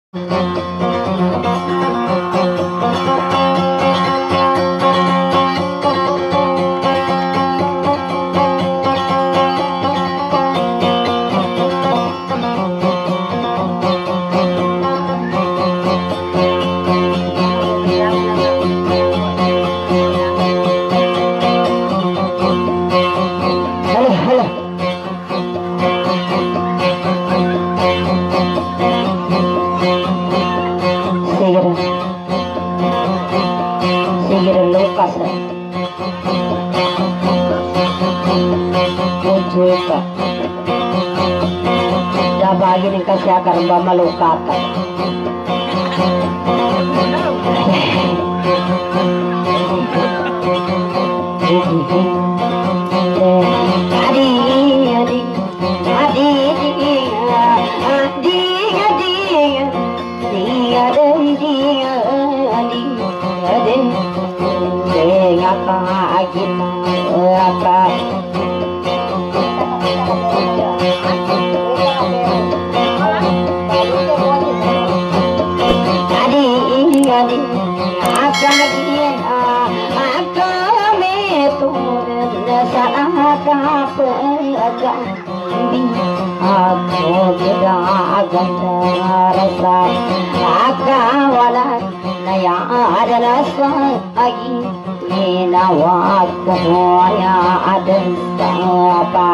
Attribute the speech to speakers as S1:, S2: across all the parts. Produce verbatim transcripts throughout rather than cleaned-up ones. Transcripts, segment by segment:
S1: Dabagin ang kasyakan ba malukata. Adi, adi, adi, adi, adi, adi, adi, adi, ngakagin apa? Aku tidak rasa akawalan naya ada rasa lagi minawaku ya ada apa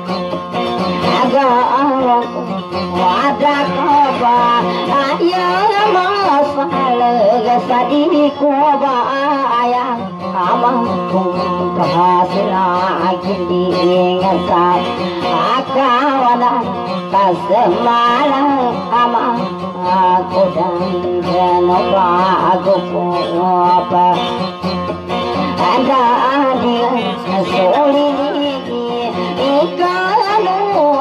S1: agakku ada kabar ayah masalah sadiku ayah amaku bahasa diingat akawalan kasemalang ama aku dan kenapa aku apa ada dia sulit ikanu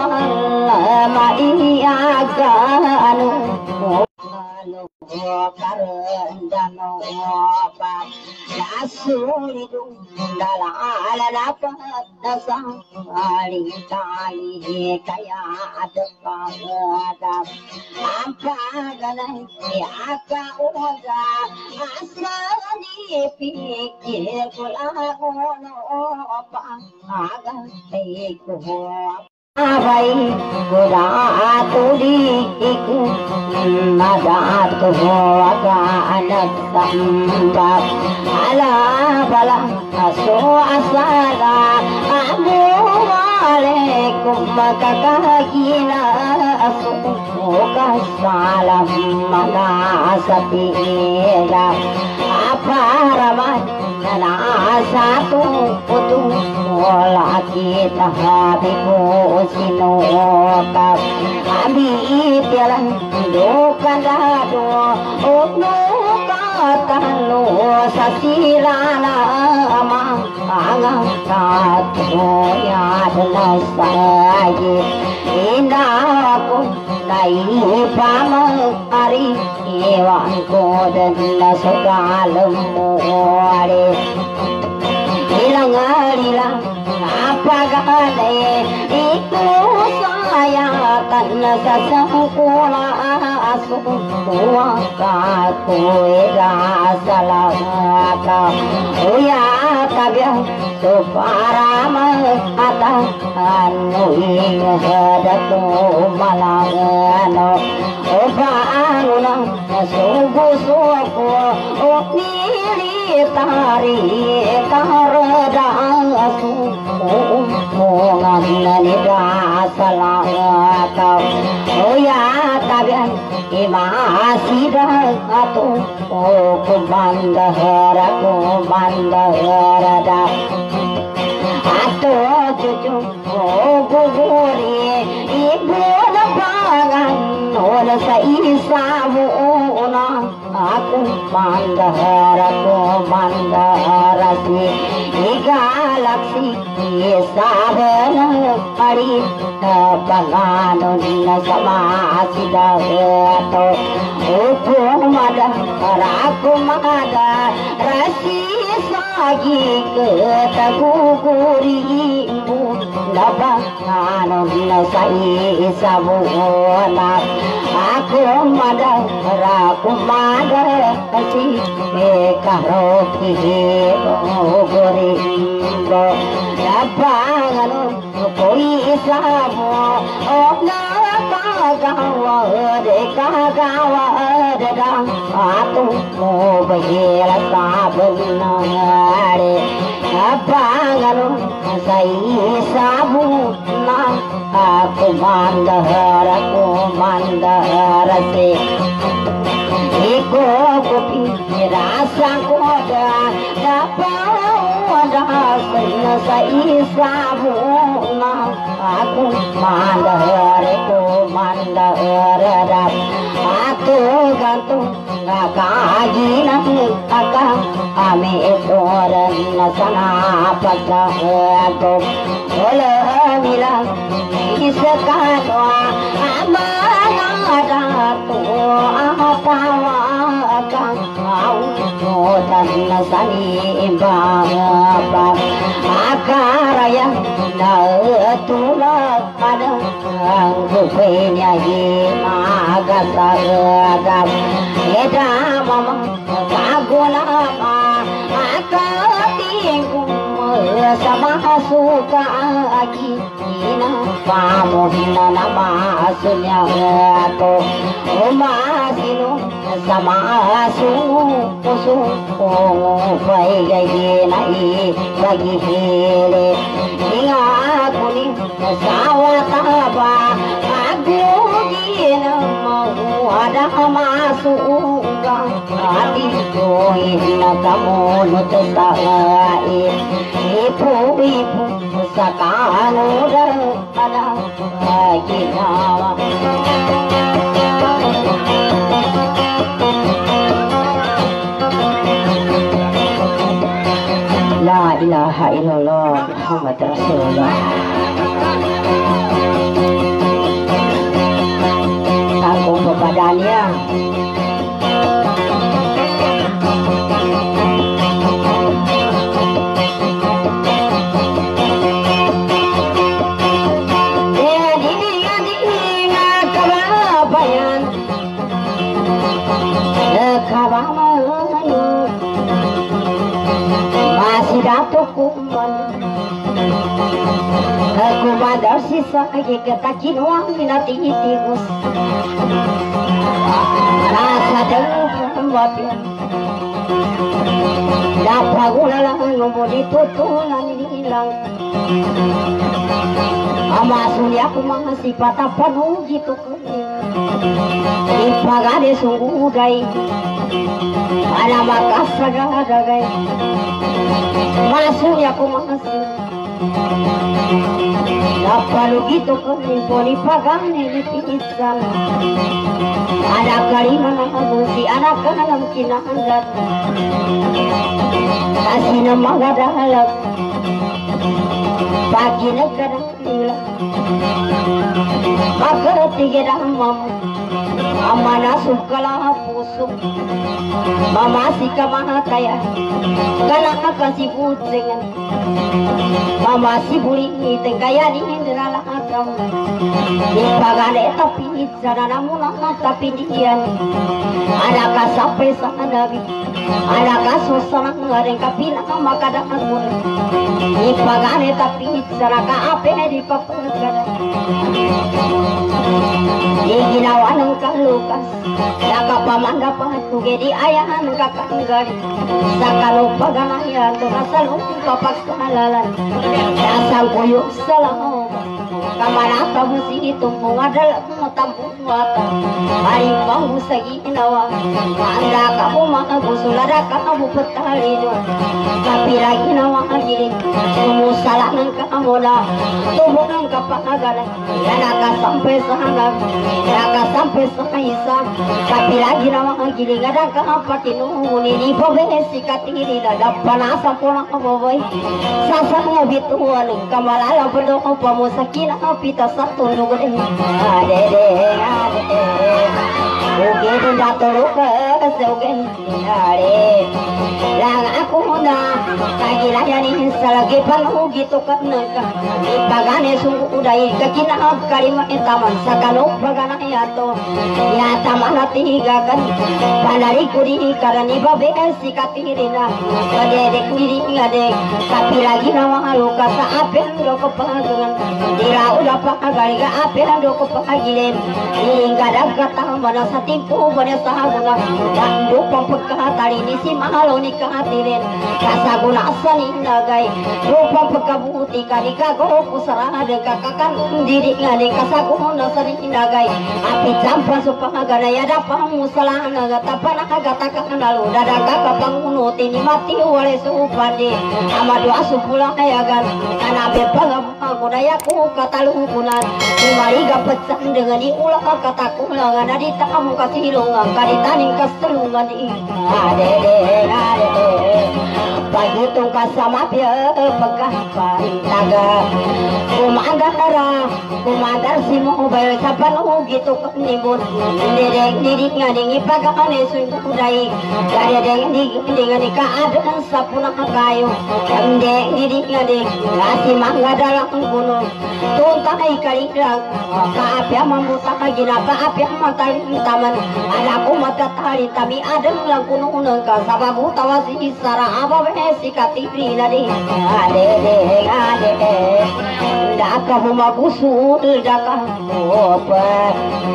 S1: maiaganu karendano apa nasulidu dalala dapat dasang kali kali kaya ada pada apa ganai aka uga asmani pikir kula ono apa aga iku Abai kuda aturi iku nada tu aga anak sambab ala bala aso asala abu alaikum kakakina aso kasalam mana sapira apa ramai na satu putu lagi tahabiku sinoka abi tialan dokan dado ono katalo sasilana ama angang katro ya dalasai indaku dai pamang ari ewan ko dan segalem muare hilang hilang apa gale itu saya karena sasangkula asuh kuaka kuera salaka uya kabya suparama ata anu ingadaku malangano opa anuna sugu suku oknili tari kareda asu mungan nida salaka oya tabian imasida atu kubandahara kubandahara atu cucu guguri ibu napangan ola sa isamu una aku mandahara ku mandahara si igalaksi isabana pari panganon na samasida to upo mada raku mada rasi sa lagi ketagugurimu labangan nasai sabuna aku madang aku madang si karoki gurimbo labangan koi sabu ona kagawa de kagawa dadang aku mau bahela sabunare abangan sai sabuna aku mandar aku mandar se iko kopi rasa koda dapat rasa sai sabuna aku mandar aku mandar aku gantung kaji nang akang ame toran nasana pada aku oleh bilang isakatwa amana datu atawa akang au dan nasani imbang akaraya na tulak ada rupanya agak-agak eda mama kagulama akatingku sama suka lagi ina pamuhina nama asunya aku umasinu sama asu usu pai gai nai bagi hele inga aku ni sawataba aku gina mau ada masuk hati doina kamu nutasai ibu-ibu sakanu daripada kita la ilaha illallah Muhammad Rasulullah tanggung kepadanya masih datuk kuman aku badar sisa ketakin uang minati tigus rasa dengan wapir dapat gula ngomong ditutulan hilang amasun aku masih patah penuh gitu ipagade sungguh gai ana makas sagala gai masuk aku masuk dapat gitu poni pagane di pisan ada kali mana si anak kalam kinahangat kasih nama gadahalak pagi negara nila maka tiga damam amana sukala pusuk mama si kaya kana kasih bucengan mama si buli tengkaya di indra akam di pagane tapi sana namun tapi dian ada kasape sana bi ada kasusana ngareng kapina maka dapat di pagane tapi sana ka ape di papagan di ginawa ng kalukas nakapaman dapat tuge di ayahan kakanggali sa kalupaganayan to nasalong papagsalalan dasang kuyok sa lahom kamanata mo si itong mga dalang matampong mata harimbang mo sa ginawa maanda ka po mga gusulada ka mo patalino kapira ginawa giling sumusalangan ka mo na tumunan ka pangagalan yan nakasampai sa hanggang nakasampai sa kaisa kapira ginawa giling ada ka patinuni ni pabesi katiri na panasa po na kababay sasang bituan kamalala po do ko pamusakin pita satu nugure ade de ade uge jatuh ke saugen dare lang aku na kagilayani salagi panu gitu kanaka ipagane sungguh udai kakina kalima etaman sakano bagana yato ya tamana tiga kan panari kuri karani babe sikatirina kadere kuri ngade tapi lagi nama haluka sa ape roko pagangan dira udah pagali ga ape roko pagilen hingga kata mana satimpu mana sahaguna dan dupang pekatari ini si mahaloni kehatirin kasaguna asani nagai rupang pekabuti kani kago kusara deka kakan diri ngani kasaguna sari nagai api campra supagana ya dapat musalah naga tapana agata kakanalu dada kakak pangunuti ni mati wale supade amadu asupula ayagan karena bepang aguna yaku kataluhukunan kumari gapetsan dengan diulah kataku langan di tamu kasih longang kali taning keselungan di ade ade pagi tungkas sama pia pegah pantaga kumandara kumandar si mobile sapan gitu nimbun dereng didik ngadingi pagane sungguh dai gade deng dengan ka ada sapuna kayu deng didik ngading ngasih mangga dalam gunung tuntai kali rang ka apia mambuta gina ka apia mata taman ada aku mata tali tapi ada lang gunung ka sababu tawasi sara aba si katiri nadi ade ade daka huma gusul daka opa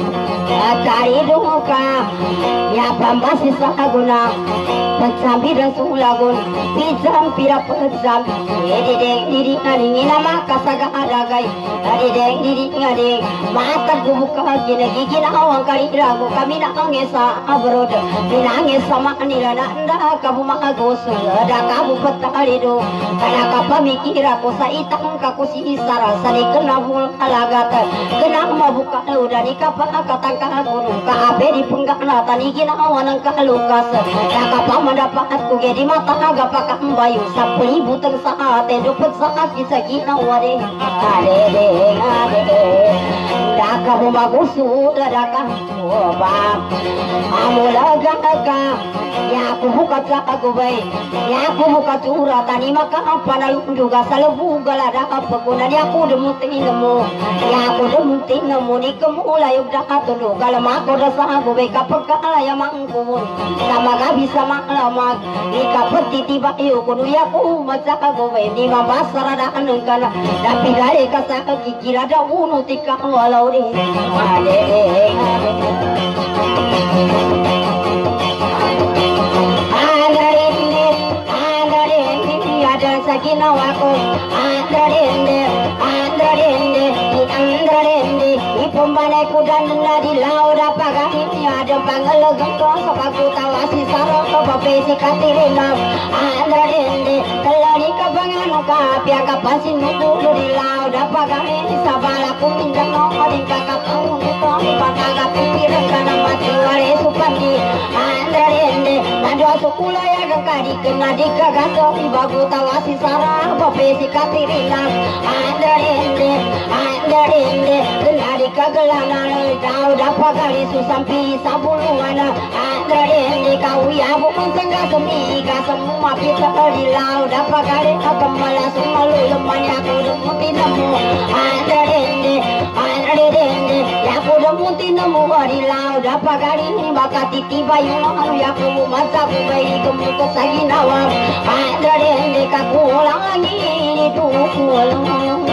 S1: atari duka ya pambasi sahaguna pecambi dan sulagun pijam pira pejam ede dek diri ngani nama kasaga adagai ade dek diri ngade mata buka gina gigi na awang kali ragu kami na angesa abrod binange sama nilana nda kabu mahagosul ada kabu petarido kana kapamikira ko sa itang kakusi isara sali kena mul alagat kena mabuka udah nikapa katangka gunung ka abe di penggana tani gina awanang kalukas ya kapamada pakat ku ge di mata aga pakah bayu sapri buteng saate dupet saat bisa gina wade ade de ade daka bumagusu daka oba amula gaga ya aku buka aku baik ya aku buka curah tani maka apa nalu juga salebu galada apa guna dia aku demutin nemu ya aku demutin nemu ni kemula yuk dah atulu kalau mak aku dah sah aku baik apa kala ya mangkumun sama gak bisa mak lama ni kapet tiba yuk kudu ya aku macam aku baik ni mambasar ada anengkana tapi gale kasa gigi ada unu tika walau deh ade sakina wako andarende andarende andarende ipombane kudan nadi lauda pagani ada pangalogang ko sabaku tawasi saro ko bapesi katirina andarende telani kabangano ka pia kapasin nudu di lauda pagani sabala kumindang no di kakapun ko pataga pikiran kana mati wale supandi andarende nado sukula ya kari kena dikagaso ibagu tawasi sarah bapesi katirina andarende andarende nadi kagalana dau dapagari susampi sabuluana andarende kau ya bukan sangga semi ka semua pita di lau dapagari akamala sumalu lemanya kudu mutinamu andarende andarende ya kudu mutinamu di lau dapagari bakati tiba yung ya kudu masa kubai kemu kesaginawa andarende kakulang lagi itu kulang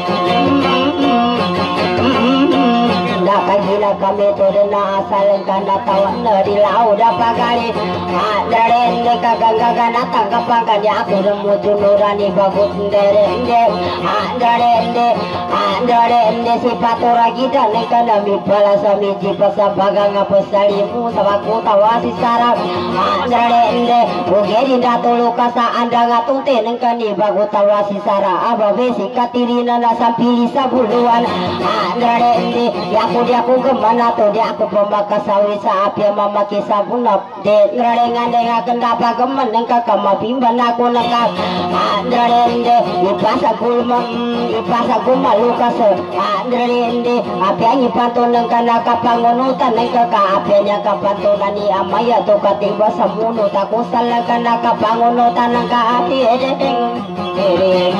S1: gila kami turun asal kanda tawan di laut apa kali andarende kaganggaga natang kapangkan ya aku remuju nurani bagus nderende andarende andarende si patora kita nekana mi pala sami jipa sabagang apesalimu sabaku tawasi sarap andarende bugeri datulu kasa anda ngatunte nengkani bagus tawasi sarap aba besi katirina na sampili sabuluan andarende ya aku dia aku kemana tuh dia aku pembaka sawi sa api mama kisah punap de ngalengan dengan kendapa kemen nengka kama bimban aku nengka andralende ipasa kulma ipasa kulma lukas andralende api anyi pantun nengka naka pangunutan nengka ka api nya kapantunan ni amaya tuh katiba samunu taku salakan naka pangunutan nengka api edeng edeng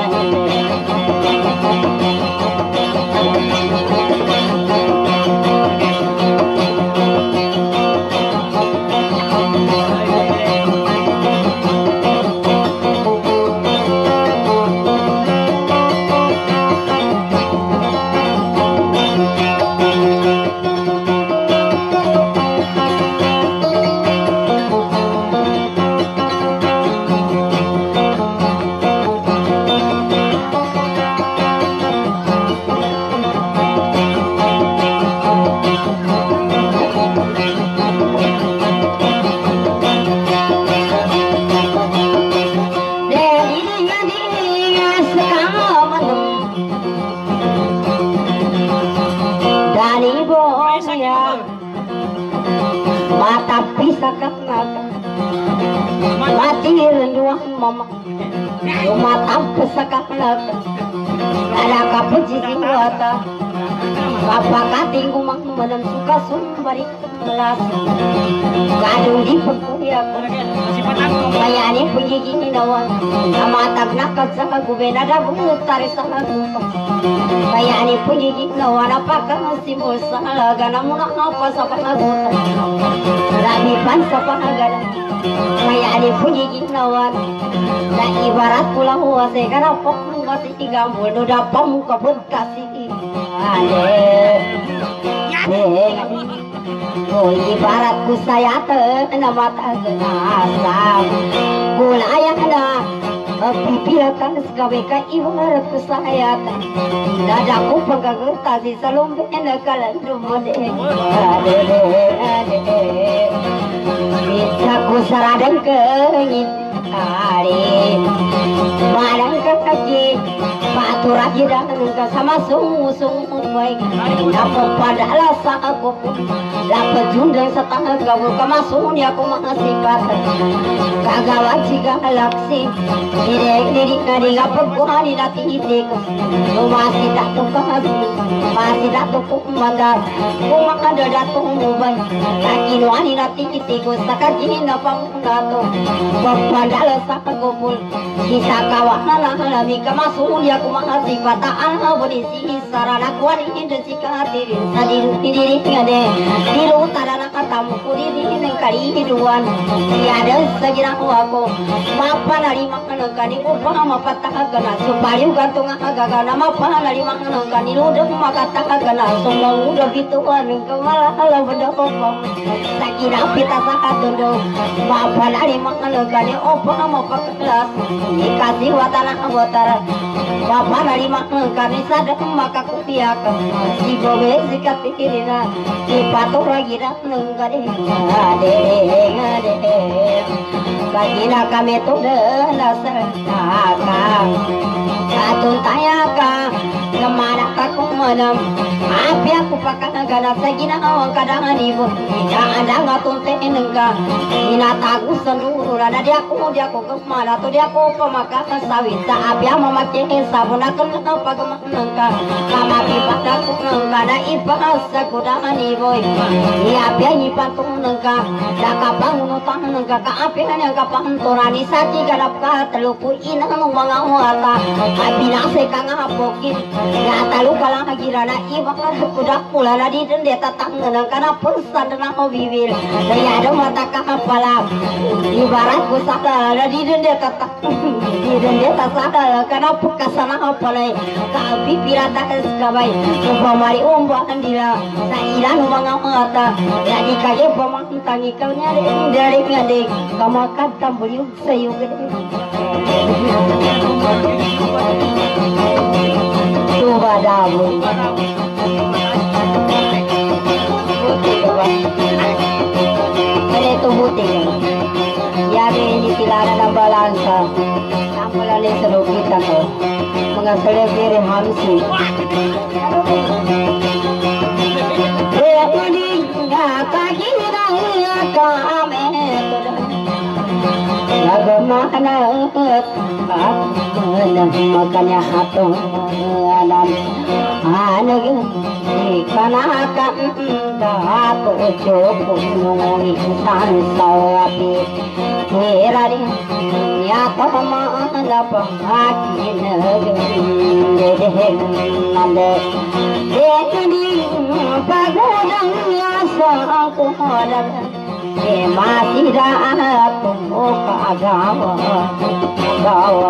S1: mata bisa kakak mati renduang mama mata bisa kakak ada kapuji wata apa kating kumang menang suka sumbari kelas gadung di pengkuya kayak ini penggigi nawan mata nakat sama gubena ada butar sama kayak ini penggigi nawan apakah simbol salah gana muna apa sapa nagutan Rabi pan sapa nagana kayak ini penggigi nawan dan ibarat pulau wase karena pok masih gambul udah pamuka berkasih ale oh ibaratku saya nama asam gula yang ada pipilatan segaweka ibaratku saya dadaku penggagetasi salombe nakalan rumode ade ade bisa ku saradeng kengin ari marang kaki batu raji dan sama sungu sungu baik dapat pada lasa aku dapat jundang setengah kabur kemasuk dia aku masih kata kagawan jika laksi direk diri kadi ngapet gua di dati itik masih datuk kahadu masih datuk kumandar kuma ada datuk mubai lagi nuani dati itik sakajin apa datuk pada lasa aku kisah kawan alami kemasuk dia aku masih pataan berisi sarana kuat ini desika diri sadir diri ngade diru tarana katamu diri nengkali hiduan tiada segera aku mapan dari makan kani upah mapatah gana supaya gantung agaga nama pan dari makan kani udah makatah gana semua udah bituan kemala ala benda opah sakira pita sakat dulu mapan dari makan kani upah mapak kelas dikasih watana abotara mapan dari makan kani sadar maka kupiak si gobe sikat pikirina si patok lagi dah nenggade ade ade kagina kami tu dasar akang atun tayaka kemana aku menam api aku pakai negara segina awang kadang ibu tidak ada ngatun teh nengka ina tagu seluruh ada dia aku dia aku kemana tu dia aku pemakan sawit api ama makin sabun akan apa kemana nengka kama pipa aku nengka na ipa aku dah ibu iya api ini patung nengka dah kapang utang nengka ka api hanya kapang torani saji garap ka telupu ina ngomong ngawata api nase kang apokin ya talu kalang agirana iba kuda pula di dende tatang karena pesan dan aku bibir daya ada mata kapala ibarat ku sakala di dende tatang di dende tatang karena pekasana apalai ka bibir atas kabai pamari omba andila sa ilan ngawata jadi kaya pamantang ikaunya dari ngade kamakan tambuyug sayo gede coba dawo ini itu buti yang ini tilara ng balansa nampalali sa lukita ko mga salibiri hamsi makanya hatong alam anag ikanakan dato cukup insan sawapi hirari nyato malapangaki naging nande dekani pagodang asa ko halang matira tumo kagawa gawa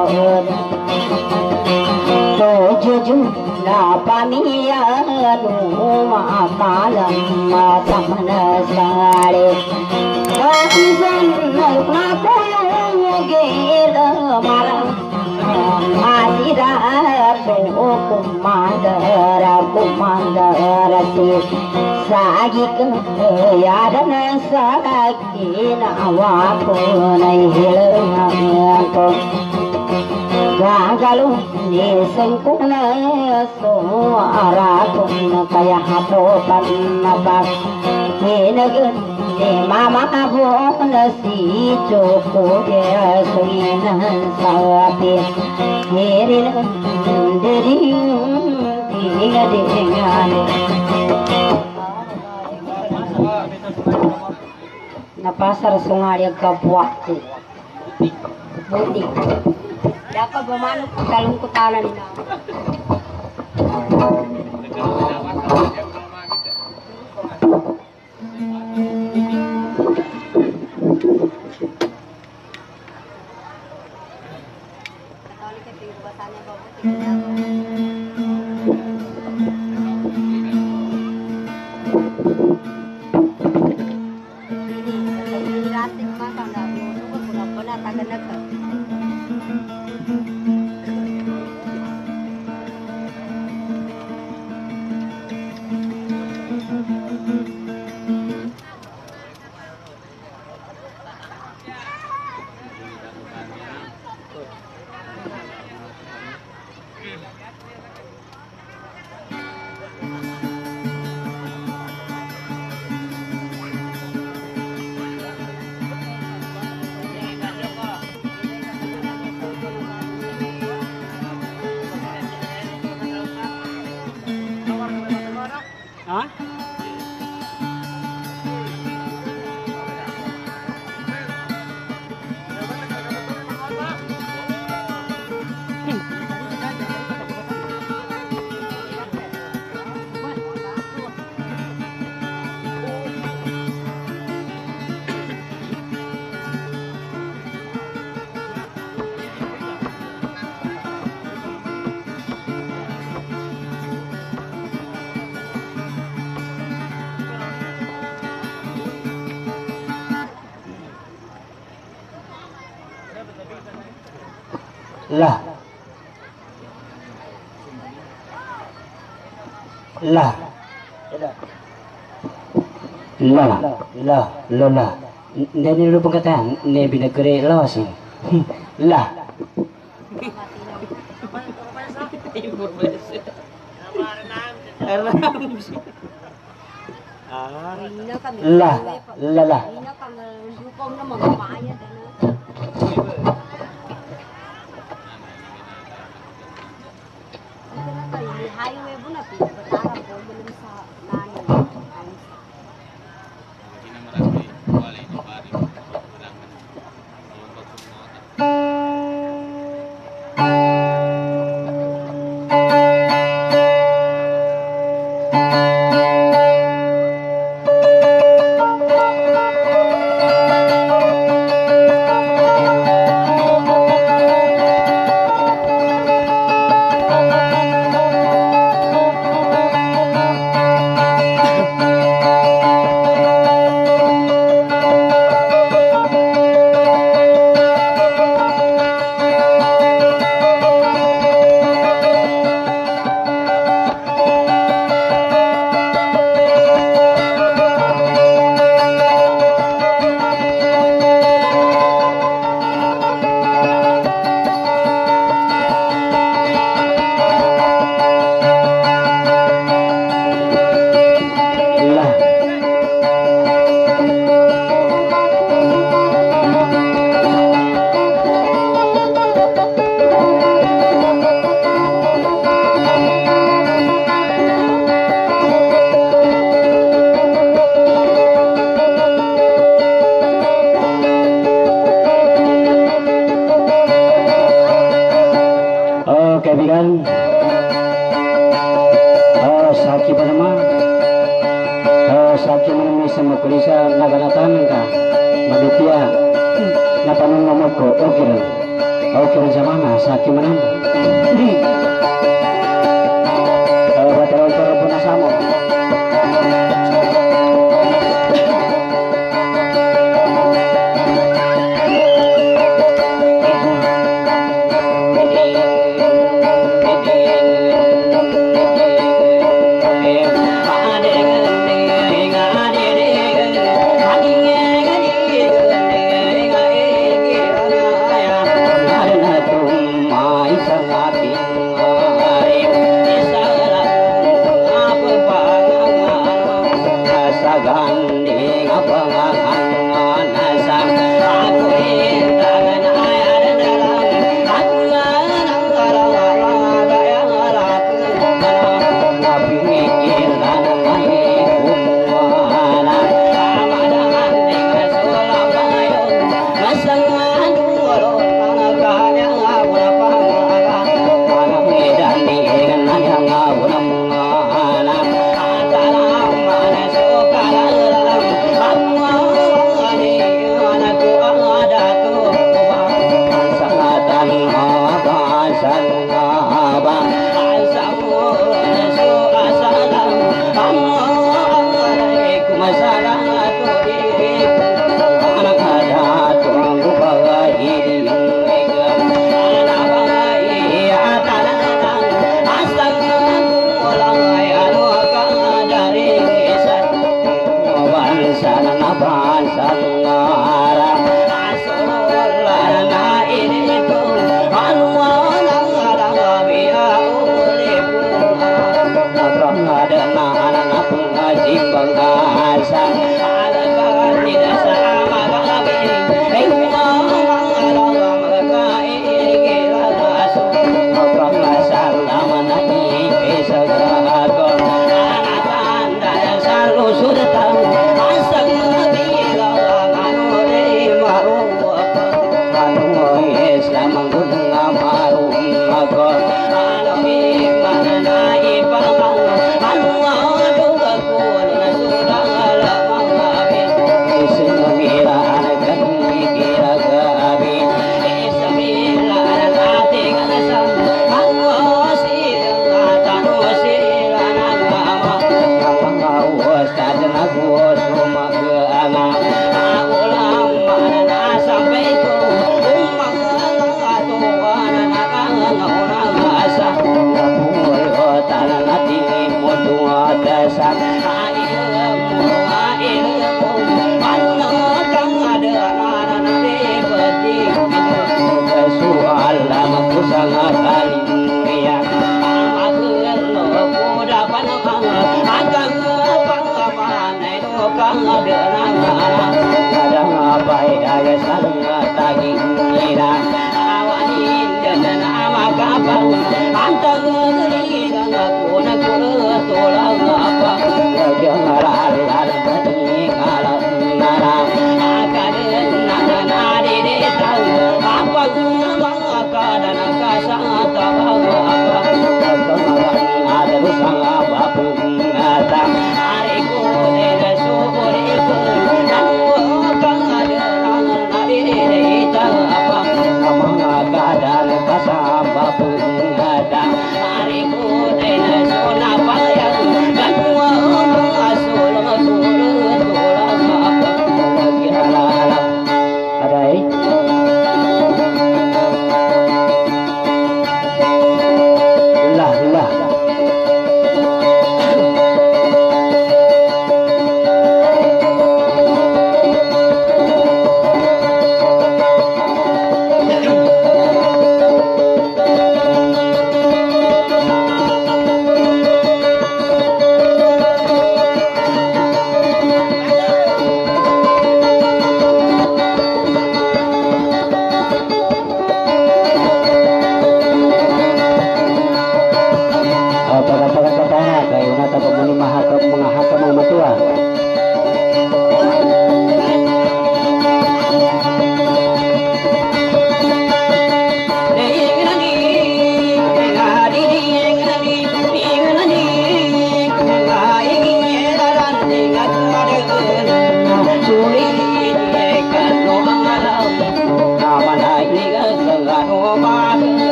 S1: to juju na pamiya no makalam matamana sare kahisan na kuyugela mara matira tumo kumandara kumandara si sagi kayadana sagi na awako na hilang gagalu nisengkuna so aratun kaya hatopan napak hinagun di mama abon si joko dia suinan sawapi hirin diri tiga dingane na pasar sungai kabuat budi dapat bermanuk kalung kutanan nila. Lah lah lah lah lah lah dari dulu perkataan ne bina kere lah sih lah lah lah lah
S2: Adan uh, Saki Panama uh, Saki Manami sama kulisa nagalatan ka Maditya napanong nomor ko okay lang okay lang sa mana Saki Manama uh, Batal-batal po na samo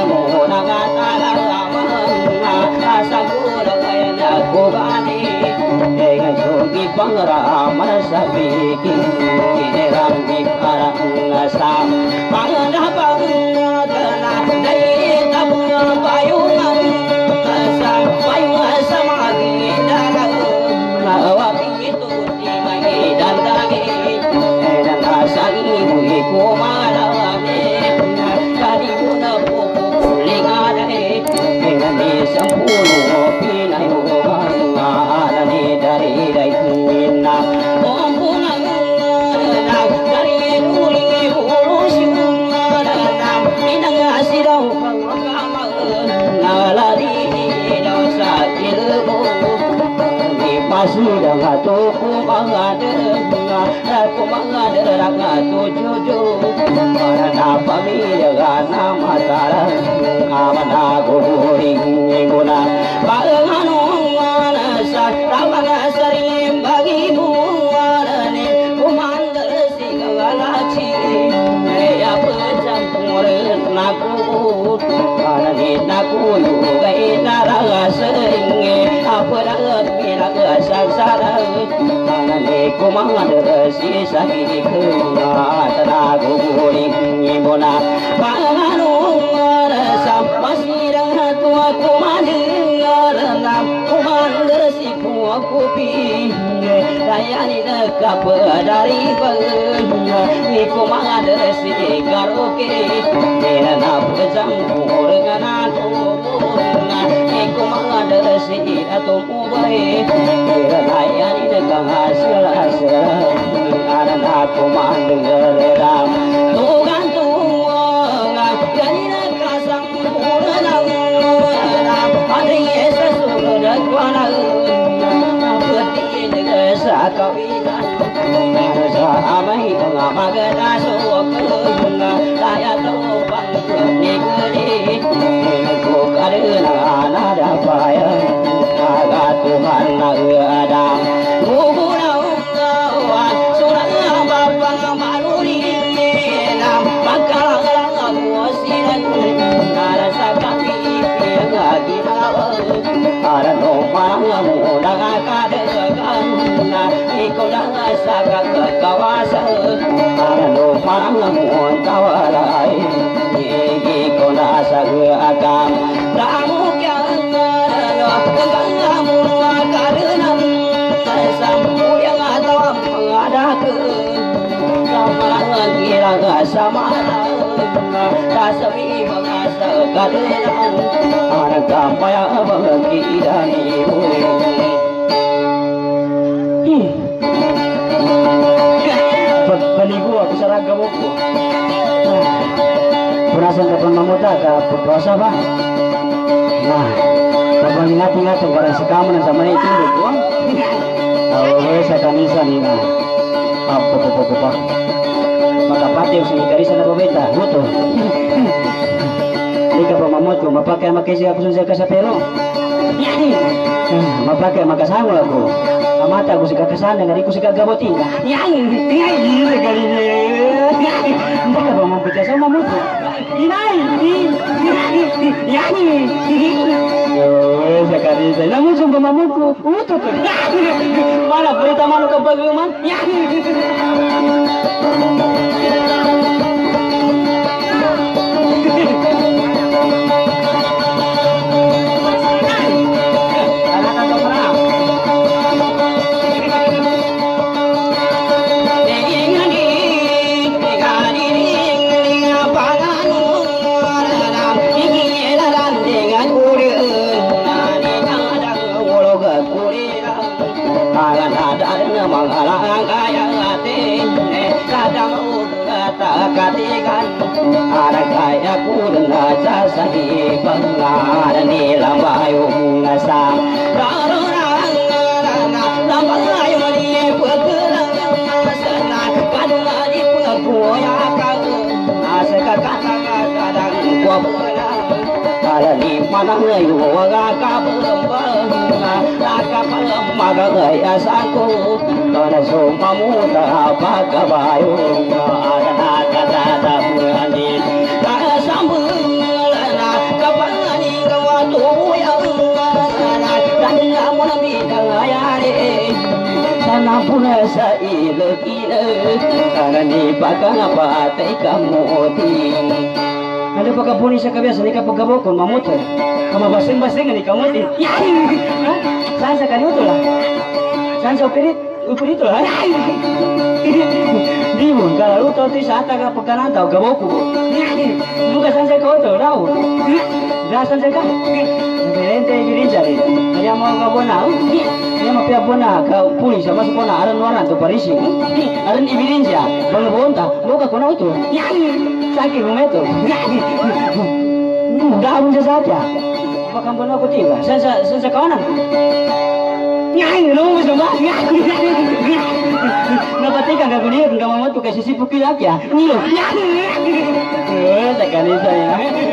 S2: Pangrama sabi kinirang ikarang asam panganapang kana dai tabung payungan asam payungan samagi dalang nawati itu di mai dandagi dan asagi mui kumalame kadi guna pupu lingade ngani sampunu pinayo ngani dari dai na ompungan na dari uli ulus na minang asiraw pagkama nalari dosa ilmu ni pasidang ato kumangadeng kumangadeng ato jojo para na pamilya na mataran amana guring guna panganong sa tabang sarim bagi buarane kumandar sigalaci ya pecampur naku arane naku juga inaraga seringe apa dah miraga sangsara arane kumandar si sakit kena tanagu guring ibona panganung rasa masih dah tua kumandar nam kumandar si kopi dayani dekap dari bengnya iku mangadar si karaoke dena pecampur dengan aku iku mangadar si atau mubai dayani dekap hasil hasil karena aku mandengar tuhan tuhan jadi dekap sempurna ada Yesus sudah kuana kawinan sa amai tengah magana sokuna daya topang ni gede ko karena nada paya aga Tuhan ada muguna wa surah bapang maluri nam makalang aku sinan rasa kami lagi ada no marang daga kadegan iko daga saka kawasan ada no marang tawalai iko nasa agam ramu kyang kamu karena sampu yang ada ada ke sama kira sama rasa mengasa kadenan ada kampaya bagi dani baligo aku saraga mo ko purasan ka pamamuta ka pupuasa ba nah kapag ingat-ingat ang parang sikamo na sa manay tindog ko awe sa kamisa ni na apa po po pa makapati sa ikarisa na babeta muto di ka pamamut ko mapakai makisi ako sa kasapero mapakai makasangol ako amata ko si kakasana ngari ko si kagabotin yang yang gila kali ini baka ba mo pita sa mamuto inay yang oh sa kanisa namun sa mamuto uto to mana berita mano kapag man yang ada kaya kurna sasahi pangaran di lambayung nasa raro ranga lambayung ni pagkerang senan kadang di pagkoya kang asaka kadang kadang kuabelang ada di mana ngayu waga kabelembang kabelem maga gaya saku kana soma muda apa kabayung ada kata ada buani sambung Karena puna sa ilog-ina Karena ni pagkangapatay kamutin Ada pagkapuni sa kabiasa ni kapagkabokon mamutol Kamabasing-basing ni kamutin Saan sa kanyuto lah Saan sa upirit Upirit lah Di mo kalau to ti sa ata kapagkanantaw kaboko Buka saan sa kauto raw Saan sa ka Berente girinjari Kaya mo kabona Dia mau pihak bona kau puli sama sepona aran waran tu parisi aran ibirinja bang bonta lo ka kona itu sakit rumah itu daun saja apa kamu bona aku tiba saya saya kawanan nyai lo semua napatikan ka kuliah enggak mau tu kasih sibuk lagi ya ni lo eh takkan saya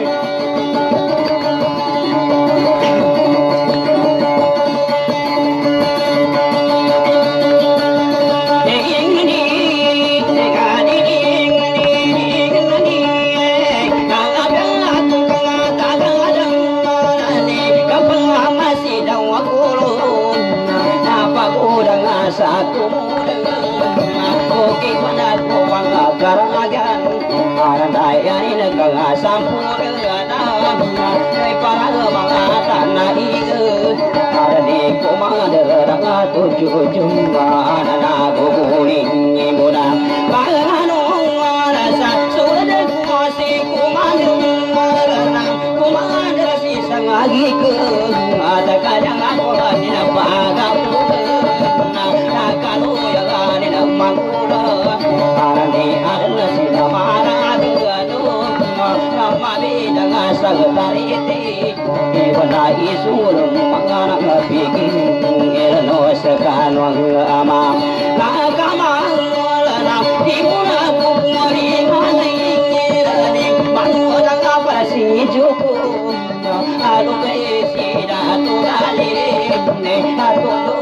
S2: satu Oke pada ko mga karangan Arandaya ni nagkanga sampurana Ay para mga tanah iga Arani ko mga darang tujuh-jumba Nanaguguling muna Panganong rasa Sudah kumasi kumandung Maranang kumandang sisang agi ke Ada kanyang ako lagi na pagkapunan kalau yang ada nak mangkula, arani ada sila marah dulu, nama bidang asal tariti, ibadah isulum menganak bikin, elno sekarang ama, nak kamang lana, ibu nak kumari mana ini, mana orang apa sih cukup, aduh besi dah tu dalih, aduh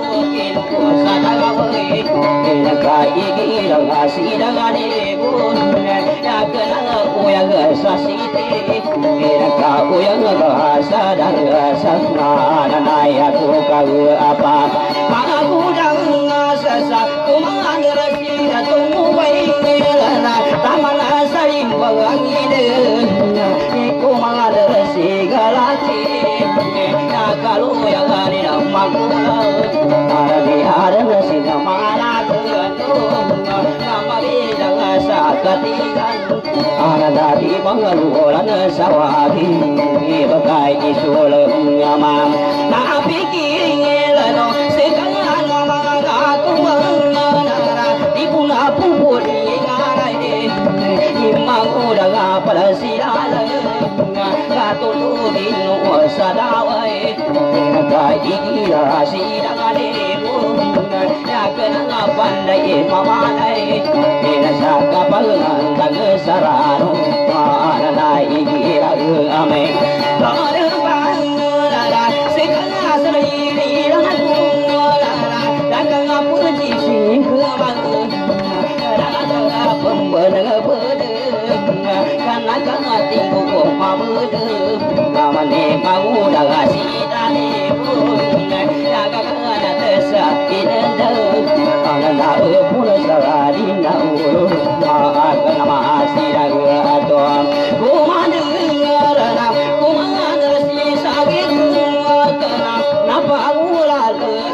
S2: Kai gilang asidang adibun Ya kenal uyang sasiti Ira ka uyang sadang sakna Nanaya ku kau apa Pangagudang sasa Kumang rasida tumuway nilana Taman asalim pangangin Kumang rasigalati Ya kalau yang ada magula Arani ada sida marah nama bidang sakatikan ana dari mangalulan sawagi bagai isulung amam na pikir lano sekarang mama aku mengenara di puna pupuri ngarai imang udang apa silala katulu dinu sadawai bagai ira sidang adebu ya kenal pandai mamanai ina saka pangan tang sarano mana nai gira ame kare bangara sekala sri rangku dagang puji sing kemang dagang pembenang bede kana kana tinggu mabede mamane mau daga sidane ya kana desa inenda ana puna saradi na uru agana masira gato kumandara kumandara si sage kana napa ula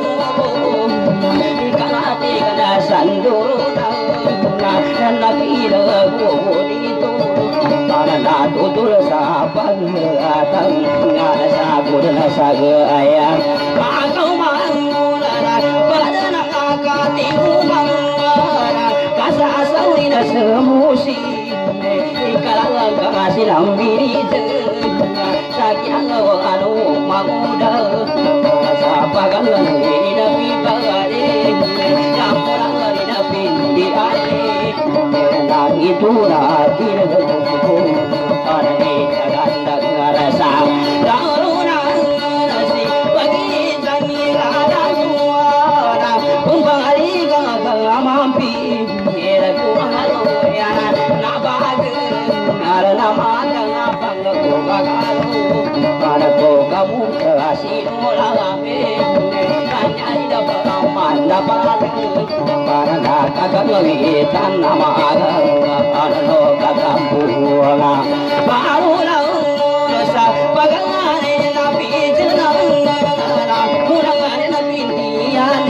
S2: kana te kana sanduru na na kira godito ana tutur sa pagatan na sa gudna sa aya makau mangula badana kakati umangara kasa asaurina semusi ikalang kasilang birite sakiang anu maguda sa pagalan ini nabi pagare kamurang ari nabi di ale nang itu rapi nagko arane ganda ngarasa daruna nasi bagi jangi ada suara umpang ali gang mampi era ku halo ya nabag arana madang apang ko gagalu para ko kamu kasih nolame kanya ida peraman dapat para nakakawitan na maalaano kakampuha parulang sa pag-aanay na pijanang kurangan na pintiyan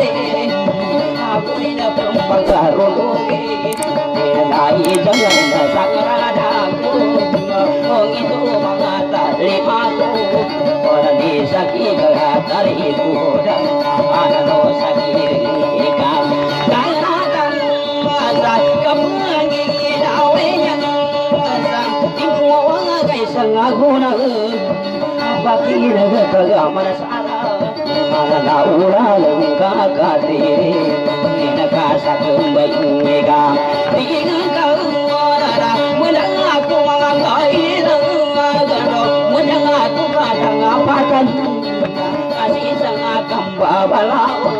S2: ako rin na pagkarulugi naijangan na sa karadang ko kung ito mga talima ko wala ni sakit katari ko ano sa ikaw kailangan sa kapangin awin sa tingkuwa kaysa nga guna bakit kagaman sa mga naulalang kakatiri nakasakambay ka tingin ka wala mula ako mga kailang magano mula ako katang apatan kasi isang akang babalao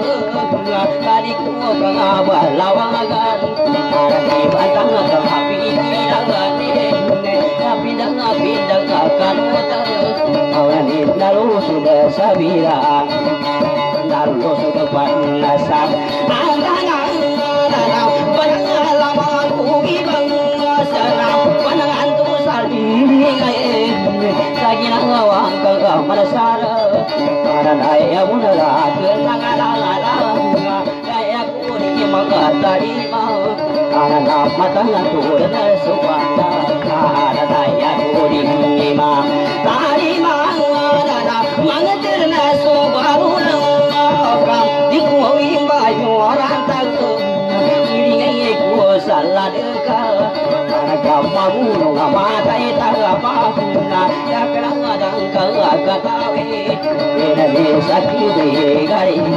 S2: kali ko kang abalawagan para di batang kang kapitilangan kapidang kapidang kakanutang awanit nalusog sa bira nalusog panasap ang tanang nanaw panangalaman kong ibang sarap panangan to sa lingay sa ginawang kagamanasara para naya mo na lahat nangalangalang kaya ko di mga talima para napatang na tulad na sumata para naya ko di ima talima na mga tirna subaru ng akam di ko imbayo orang tago iringay ko sa ladeka para kamamuno nga matay tagapahuna yakrangadang kagatawi pinali sa kibay galing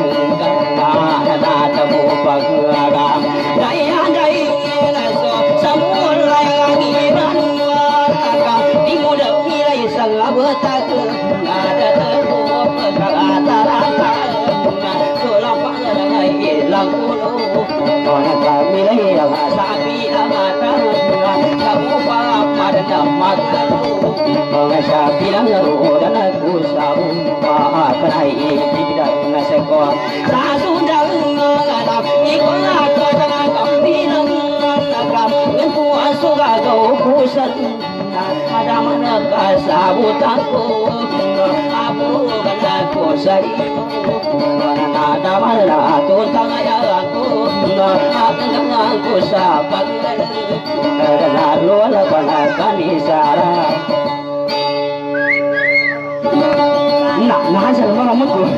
S2: kana natamo pagagam dayan-dayan so sa mulay ang iban akam di mo daw nilay sa abatak nadatago pagkatarata sulang pangalangay ilang ulo o nagkamilay ang sabi ang atang kamu pa madana magkano mga sabi lang laro na nag-usaw maakanay ibigay na seko sa sundang alam ikaw na ako sa kambilang nagam ganito ang sugagaw pusan Adama nagkasabutan ko ako ganda ko sa iyo nadama na atong tangayaran ko akangangan ko sa paglalaro lalo wala pala kanisara na nahasal mga mo ko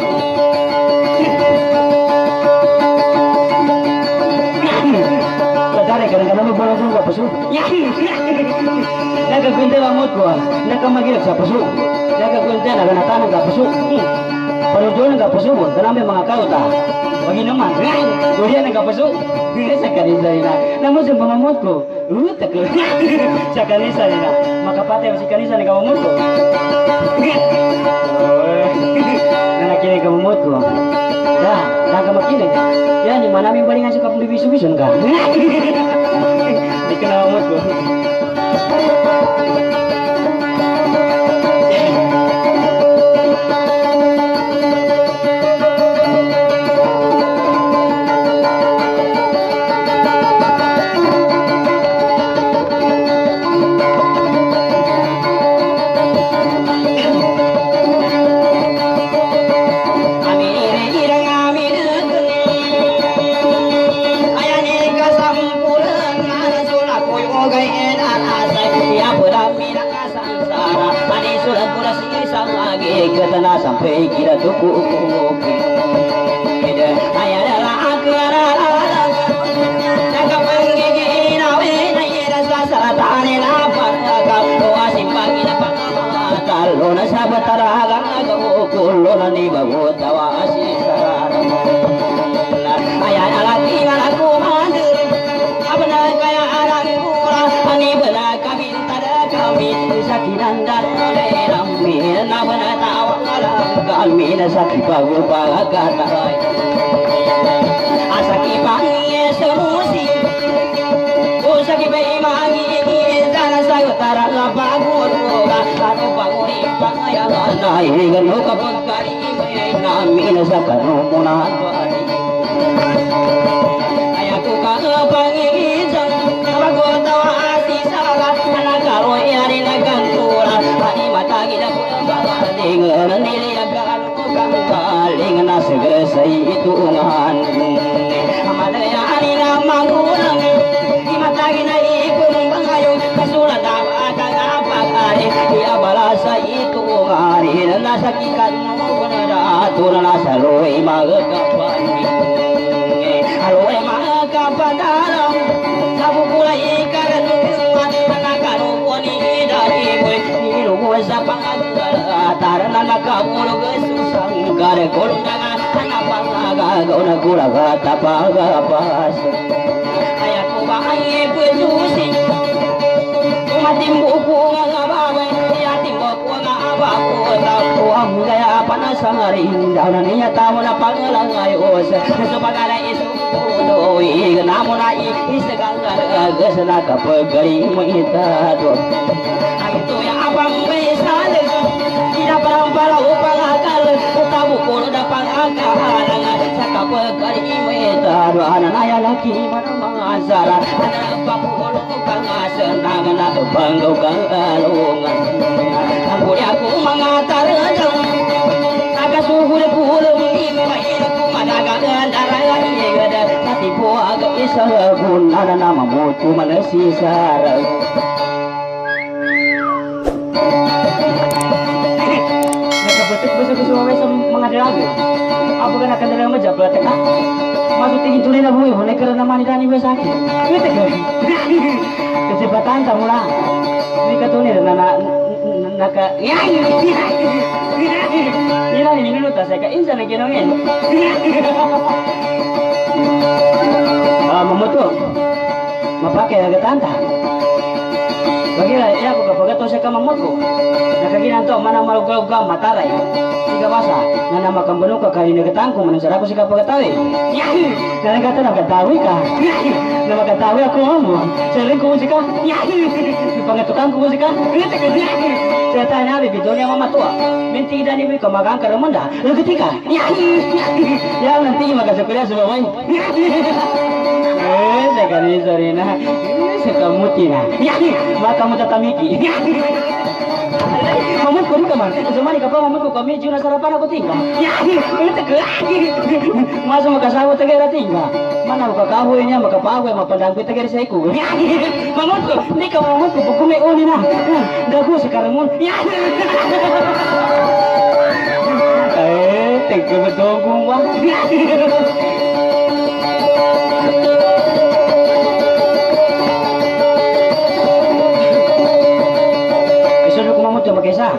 S2: kadari kadang-kadang magbalong ko paso nagkakwinte lang mo ko nakamagilap sa paso nagkakwinte naganatanan ka paso panuntunan ka paso mo tanamay mga kauta wagi naman durian ang kapaso sa kanisa nila namun sa pamamot ko utak ko sa kanisa nila makapatay si kanisa ni kamamot ko nanakinig kamamot ko dah nakamakinig yan yung manaming balingan sa kapambibisubisun ka di ka namamot ko Ketana sampai kira tuku ayah adalah akar jaga penggigi nawe naya rasa tane lapar kau asim pagi dapat kalau nasa betaragan kau kulo nani bawa tawa asim ayah adalah tinggal aku mandir abna kaya arang kurang ani bela kami tada kami sakinan dan min abna tawa kami na sakit bagu pagkatay asaki pangi semusi usaki bay magi dana sayo tarala bagu roga anu banguri pangayangan na igan no kapag kari may nami na sakano munahan bari Ayahku kagak pangijang Bago tawa asi salah Anak karo yari nagantura Ani mata gila pulang bawa Dengan niliagan Kang kaling nasegesay itungan Amadaya ani namang ulang Di mata gina ipun bangayong Kasulat dapat kagapagari Ia balasa itungan Nasakikan mo na Tuna nasa loy magkapan Aloy magkapanarang Sabupulay ikaran Nakarupo ni Dariboy Nilugo sa pangagala Tara na nakamulog susang Kare kulong na nga Napangagaw na kulaga Tapagapas Kaya ko ba ang ipususin Matimbo ko nga nga babay Yatimbo ko nga abako Tapo ang gaya panasarin Daw na niya tamo na pangalangayos Sa pagkala isupuno Igana mo na isagang Agas na kapagari mo itado Ang ito yung abang may salag Ina parang para upang akal Tabo ko na pangakahalang Sa kapagari mo itado Ananaya laki man ang mga asara Anapapulong kang asanangan At banggaw kang alungan Ang kuya ko mga taradang Nakasuhul-hul Imayin ko madagagan Darayan igad Pati po agad isabun Ana na mamuto malasisarag Nakabatik-basag ko sumamay sa mga dalaga Apa ka nakandala mo dyan Platek ha Masuk tingin tuloy na buhay Hulay ka rin naman ni Dani ba sa akin Kita ka Kecepatan kamu lah Ini katanya na na naka Ina ni minuto saya ka insan na ginawin Ah mamuto Mapake nagatanta Bagira iya ko kapag ito sa kamamot Nakaginan to mana malugaw-gaw mataray Tiga masa na namakambano ka kari nagatang ko manang sarako si kapag atawi Na nagata nagatawi ka Na magatawi ako mo Saling ko musika Pangatukan ko musika Saya tanya bibito niya mamatua Minti dan ibu kamagang karamanda Lagutika Yang nanti magasakulya sumaway Eh, sekali sorry na Sekamuti na Maka mo tatamiki Mamut ko rin ka man Sumani ka pa mamut ko kami Diyo na sarapan ako tingga Masa makasawa tagay na tingga Mana makakahoy niya Makapahoy Mapandang ko tagay sa iku Mamut ko Hindi ka mamut ko Pag kumayuli na Gago sa karangon Eh Tingka matogong ba Coba kisah.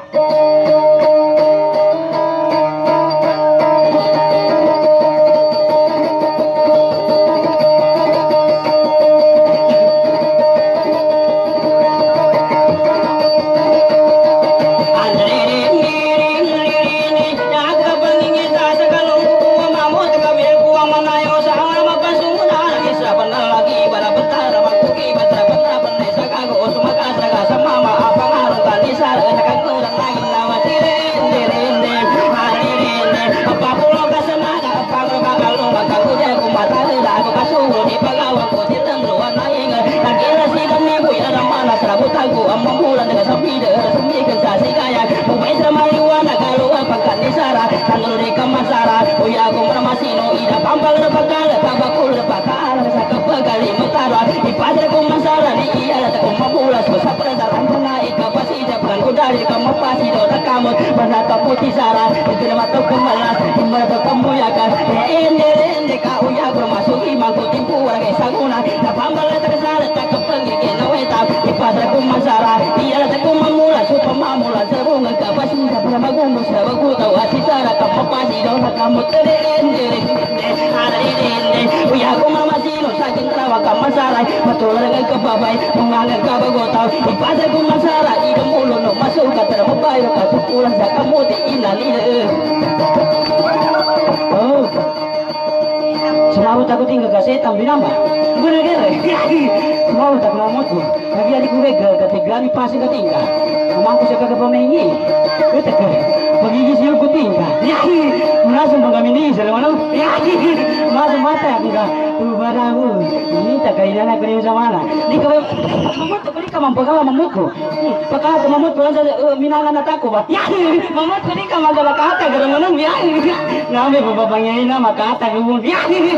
S2: Semua takut tinggal kasih tambah nambah. Bener-bener. Semua tak mau motor. Lagi adik gue gak ketiga ni pasti ketinggal. Mampu saya kagak pemaingi. Betul ke? Pagi siul ku tinggal. langsung mengamini selama ya masuk mata aku ka ubarahu ini tak kailan aku ni sama na ni ka mamut ko ni ka mampagawa mamut ko pagka mamut ko sa minana na tako ba ya mamut ko ni ka magala kata gara manong ya nami bababangay na makata ko ya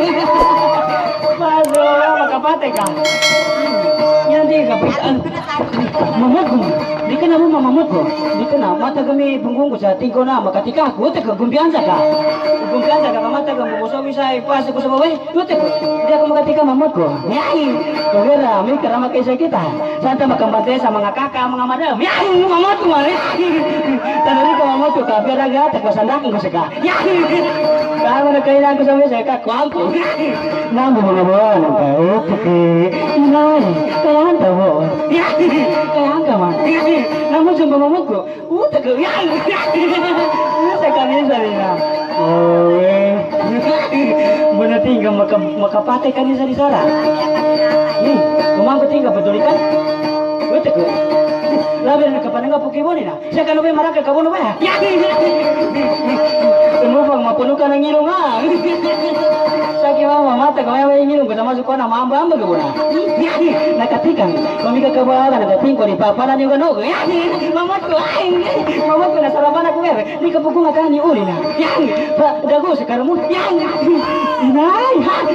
S2: baso makapate ka yan di ka mamut ko di ka na mo mamut ko di ka na mata kami punggung ko sa tingko na makatika ko te ka gumpiansa ka gumpiansa ka mata ka mo so misay pas ko sa baway tute ko di ako makatika mamut ko yai kaya may karama kaysa kita santa makambante sa mga kaka mga madam yai mamut ko mali tanari ka mamut ko ka pero aga te ko sandakin ko sa ka yai kaya na kailan ko sa misay ka kwampo namo mga buwan ka upuki inay kaya hanta mo yai kaya hanta man namo sa mamut ko utak ko yai sa kanisa nila oh eh benar tinggal maka makapate kanisa di sana hmm kumang tinggal peduli kan betul ko labi na kapananga pukiboni na siya kanu ba maraka kabono ba ya tumupang mapunukan ng ilong ha saki mama mata kaya may ilong kada masuk na mamba amba gabona nakatikan kami kakabaga nagating ko ni papa na yung gano ya mamat ko ay mamat ko na sarapan ako bebe ni kapugong ata ni uli na ya ba dago sa karamu ya inay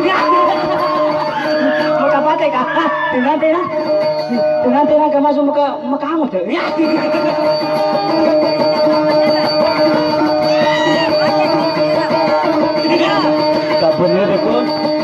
S2: makapate ka tingante na tingante na ka masuk maka makahamot ya bener ko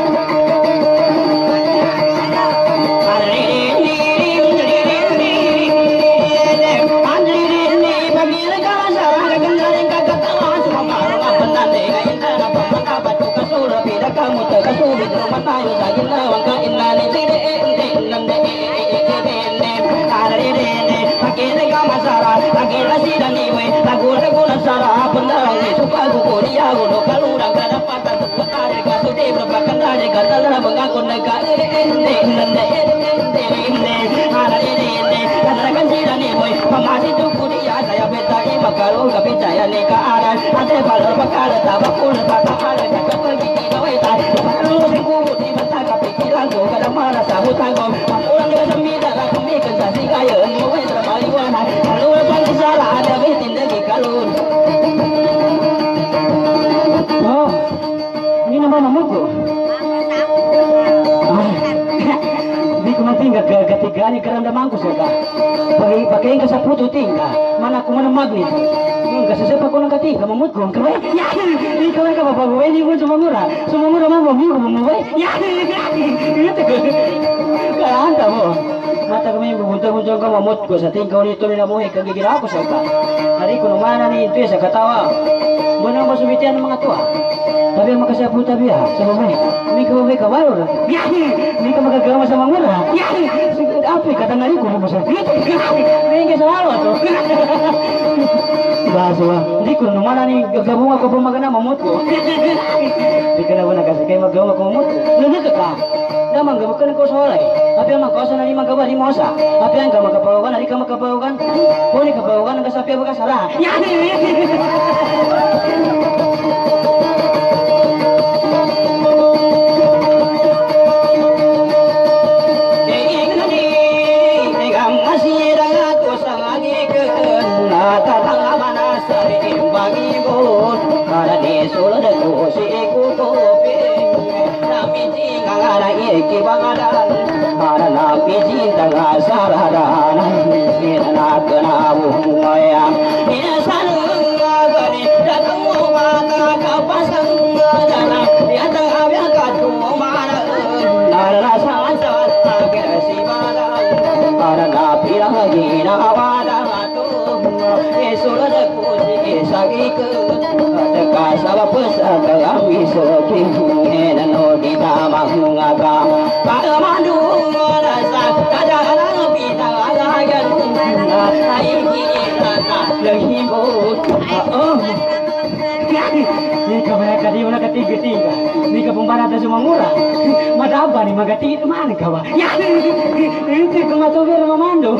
S2: kalau kepercaya ni ke arah ada balor bakal tahu pun bakal ada pergi di bawah tak perlu singgung di mata kepikiran tu kadang marah sabut tanggung orang dia semida lah kami kerja si kaya mau terbaik mana kalau bagi salah ada betin lagi kalau oh ini nama namaku di kumating ke ketiga ni keranda mangkus ya kak pakai pakai ke saputu tinggal mana aku mana magnet kasi sepa ko ng kating kamamut ko kawai ya ni kawai ka babawai ni mo sumangura sumangura mo mo ko mamawai ya ito ko kaya hanta mo mata kami bubunta-bunta ka mamut ko sa tingkaw nito nila mo kagigila ako sa ka hari ko naman ni ito sa katawa muna masubitian ng mga tuwa tapi ang makasapu tabi ha sa mamay ni kawai ka walo na ya ni ka magagawa sa mangura ya api katangari ko mo sa ni ka sa walo to Baso, hindi ko naman ni gagawin ako pa magana mamut ko. Hindi ka na ba nakasakay magawa ko mamut ko? Nagaka ka. Naman gawa ka na ko sa walay. Api ang magkasa na ni magawa ni Mosa. Api ang ka makapawagan, hindi ka makapawagan. Puni kapawagan, ang kasapi ang magkasala. Yan! Ni ka pembarata sumangura. Madaba ni magati itu mana kawa? Ya, itu kematover mamando.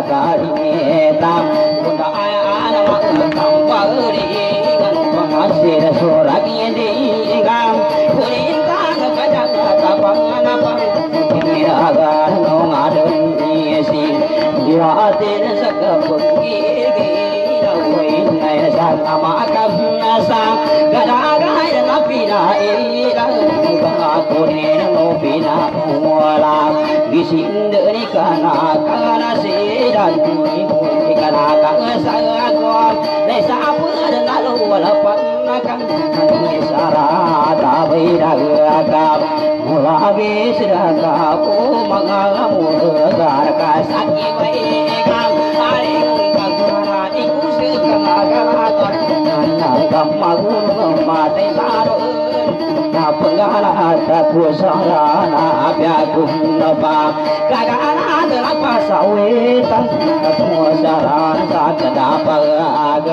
S2: kalimetam bunda anak kampar dengan penghasil suragnya digam perintah kadang kapang apa ini agar nongadon isi dia atin sakapungi gawin ay sama kamnasa gadagai napina ira kunin no pina muala gisindeni kana kana sidan kana kana sagon desa pun lalu walapan nakang sara tabeiraga mula bisraga ku mangamu gar kasaki baikam ari kagara iku sekagara kamagun mate tarun na penggala tapu sarana abyagun napa kagana delapa sawetan tapu sarana sakadapaga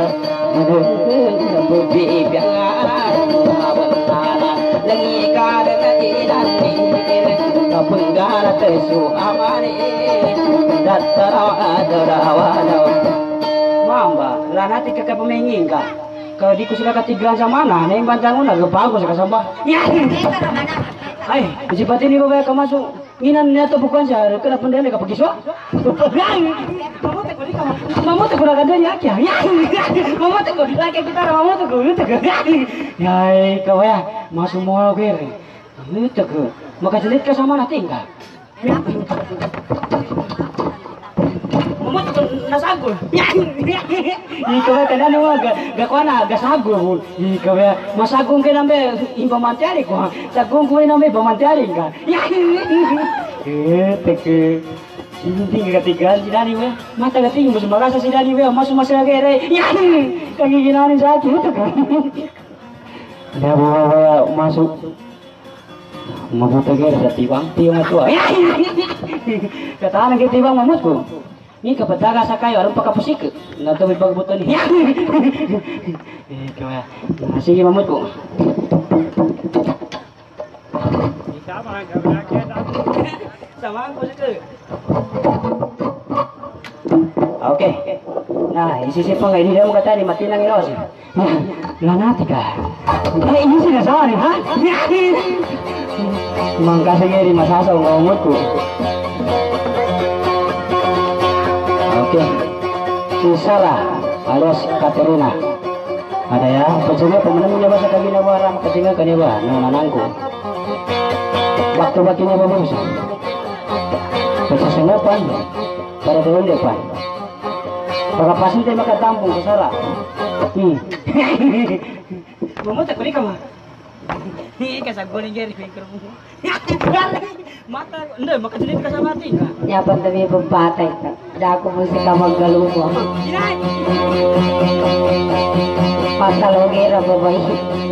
S2: budi biara abana lengi kadana idani na penggala tesu amari datara adarawana mamba lanati kakak pemenging ka kalau di kusila ketiga zamana nih bantangun agak bagus kasambah ya ay sipat ini bawa ke masuk nginan niat bukan sih kena pendek nggak pergi so mama tuh kurang ada ya ya mama tuh lagi kita mama tuh gue tuh ya kau ya masuk mall kiri itu ke maka jelit ke sama nanti enggak nasagol ikaw ka na naman gakwa na gasagol ikaw ya masagong ka naman imbamantari ko sagong ko naman imbamantari ka eh teke hindi ka tigal si Dani we mata ka tingin mo sumagasa si Dani we masuk masuk lagi kagi ginanin sa akin ito ka na bawa masuk mabuta kaya sa tiwang tiwang ito katahan ang tiwang mamut ko ini kebetulan saya kayu orang pakai pusik nggak tahu bagi botol ini kau ya masih mamut kok sama aku sih oke nah isi si pengai ini dia mau kata ini mati nang iros lah nanti kah eh ini sih salah nih ha mangkasnya di masa saya ngomotku. Oke, si Sarah alias Katerina ada ya, pecenga pemenangnya bahasa kabina barang pecenga kan ya bah, nananangku waktu bakinya bagus pecenga pan pada tahun depan para pasien dia makan tampung ke Sarah hmm mau tak kuning kamu ini kasagol ni geri fikir mu mata enggak maka jelit ka sama tinggal
S1: ya pantabi bebatay da ako mo si kamagalubo pasalogera babay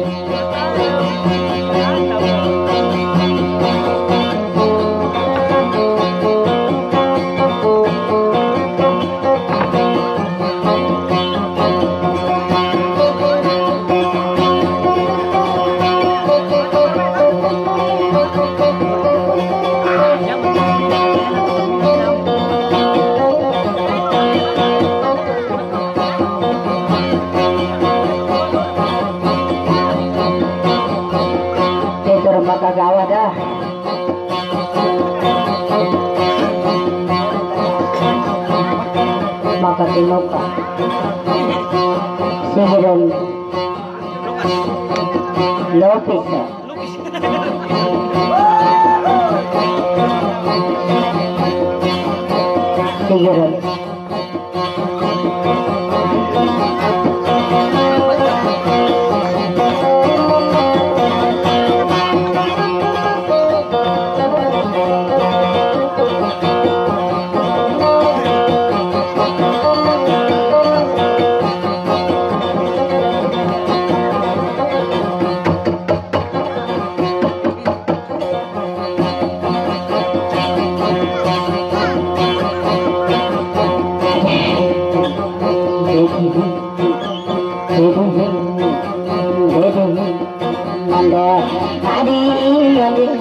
S1: makagawa dah makatinog ka sihiron Lopez sihiron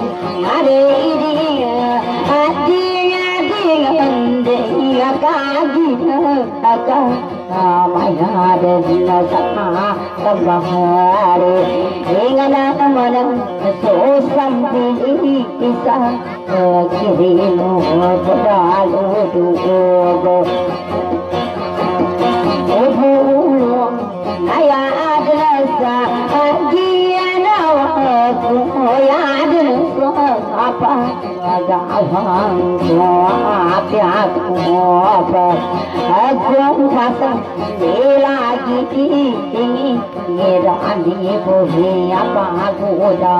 S1: Adi adi adi adi akan maya dena sama tambahare ingana mana so sampai isa kirino padalu dugo oh naya adresa agiana wa ya adresa apa gawang apa apa aku rasa lagi ini rani bohi apa aku dah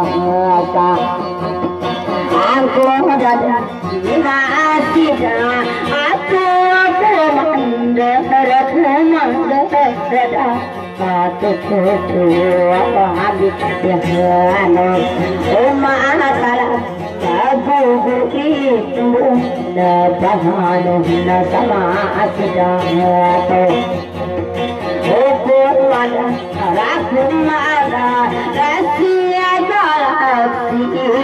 S1: aku dah masih dah aku mandar mandar satu satu apa habis ya oh masalah aku itu dah bahan dah sama asyik oh ada aku ada rahasia galaksi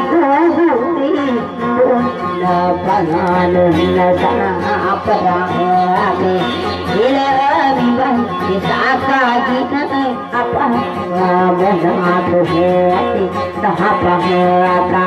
S1: dah bahan dah sama apa lagi ila bimbang disaka kita apa mana berhati tak apa apa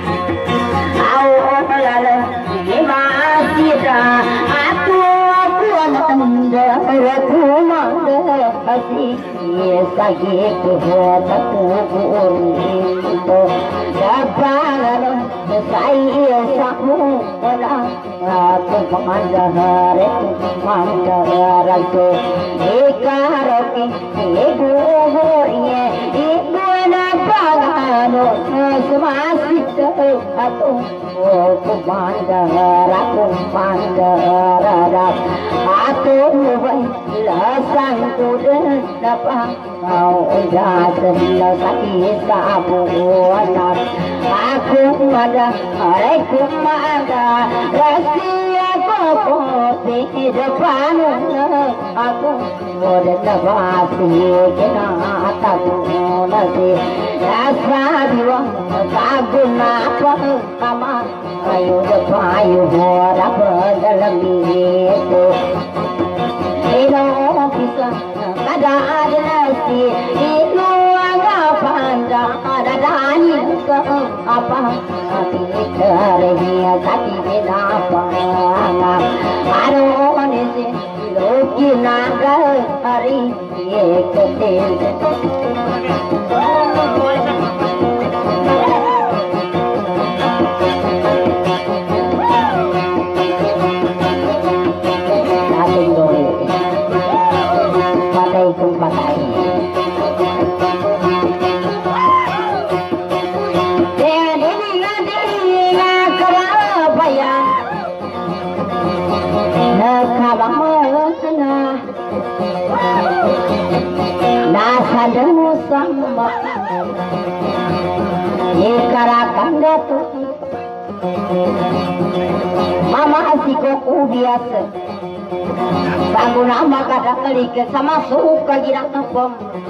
S1: au lala masih dah aku aku anda aku manda hati sagi kuat aku itu dapat saya samu pada aku pandang itu pandang itu ikaroki ibu horiye ibu napagano semasih atau aku pandang aku pandang aku mulai lasang kuda dapat kau jatuh sakit sabuan aku ada aku ada rahasia kau di depan aku boleh nafasi kena tahu nasi rasa dua sabun apa kama ayo depan ayo harap dalam itu ino bisa ada ada nasi ino pandang ada dani ke apa hati terhia sakit kenapa aduh nisi loki naga hari ketil patai kum patai Nasadamu sama Ikarakan datu Mama asikoku biasa Bangun nama kadang kali sama suka girang nepom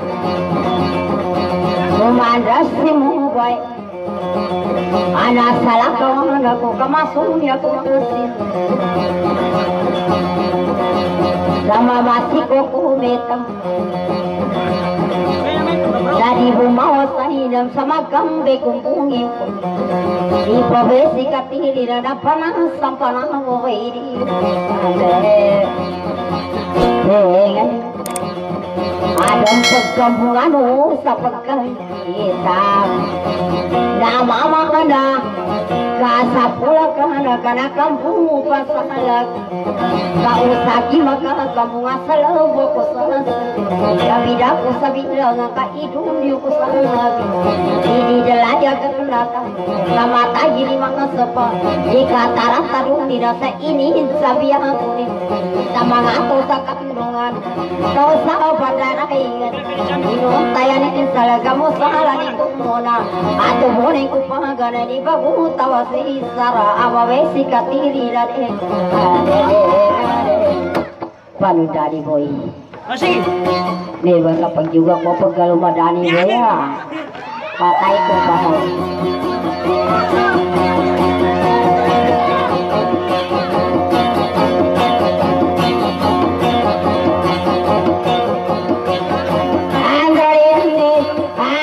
S1: Memandasi mubai Anak salah kawan aku kemasuk ya aku mengasih sama masih koko metam dari rumah saya sama gambe kumpungin di profesi katiri ada panah sampana wairi ada perkampungan sapakai hitam nama mana kasapula kana kana kampung pasalak kau saki maka kampung asal boko sana kami daku sabila ngaka idung di kusana ini jelajah ke belakang nama tadi lima sepa jika taraf tarung dirasa ini sabia aku sama ngato sakat nungan kau sah pada ingat ino tayani salah kamu salah di kumona atau boleh kupagana di bagu tawasi sara awawesi katiri dade panu dari boy
S3: masih
S1: nih kapag juga mau pegal madani ya patay ko patay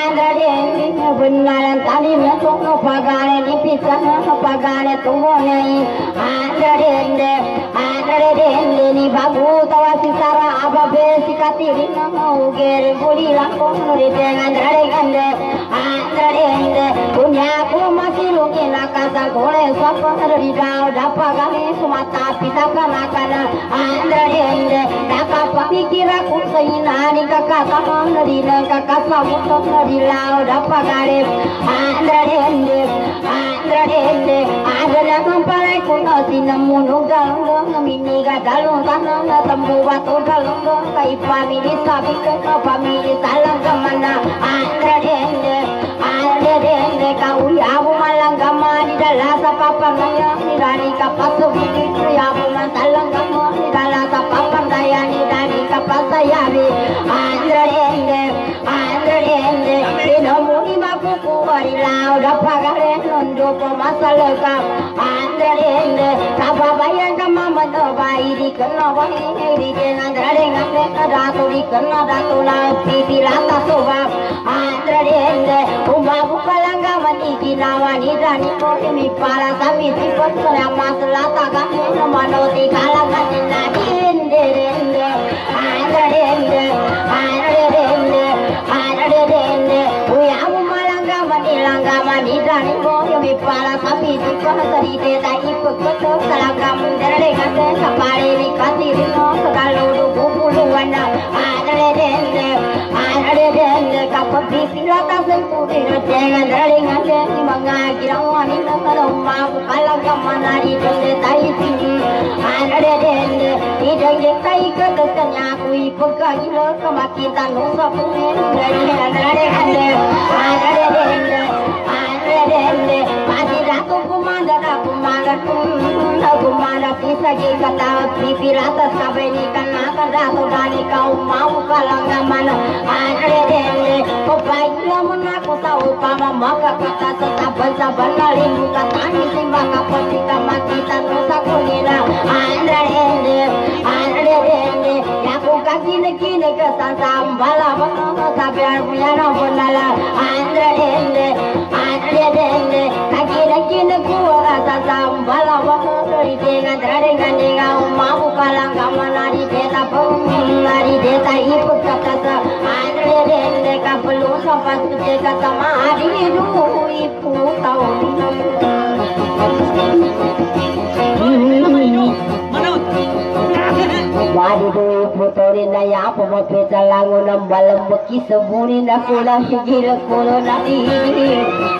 S1: Andare benaran tadi mentok no pagane di pisah no pagane tungone andare andare ni bagu tawasi sara ababe sikatiri no ugere buli langkong no de andare gande andare punya ku masih lungi nakasa gole sapa dari dau dapa kami sumata pita kana kana andare dapa pikira ku seina ni kakak sama dari kakak sama dari lau dapa garip andare andare andare kampare ku no sinamu no galung mini ga dalung tanang tembu batu dalung kai pamili sabi ke pamili salang kemana andare andare kau ya bu malang gamani dalasa papa naya ni dari kapasu bitu ya bu mantalang gamani dalasa papa daya ni dari kapasa ya bi andare andare Inamuni makuku wari lau dapa gare nondo pemasal ka andare kapa bayang kama mano bayi di kena bayi di dengan andare ngane ratu di kena ratu lau pipi lata soba andare umma bukalanga mani kinawani rani kori mi para sami sipot saya maslata kami mano di kalangan nadi ndere andare andare andare Uyamu malangga manilangga manidani moyo mi para sapi jika sari deta ipuk betul salangga mundere kate sapare ni kasiri no segalo dugu puluwana adare dende adare dende kapati silata sempuri no jangan dare ngate ni mangagi rawani no salomma kalangga manari dende tai sini adare dende idenge kai ketanya kui pegagi lo kemakitan no sapune dari adare dende Andare dende, andare dende, pasti ratu kumandara kumandar kumanda kumanda bisa jikata pipi rata sabeni kana ratu dani kau mau kalangga mana andare dende, kopai lamun aku tahu pama maka kata setaban saban limbu katani simba kapati kamakita nusa kunina andare dende, andare dende, aku kasih negine kesan sambala mana sabar punya nombonala andare dende, andare dende, kaki lagi negua rasa sambala waktu dari dengan dari dengan mau kalang kamana di desa pengguna di desa ibu kata sa andare dende kapelu sampai ke kata mari dulu ibu tahu Wadi doi putori na ya po mapeta lango ng balang baki sa buni na kula higil kulo na ihi.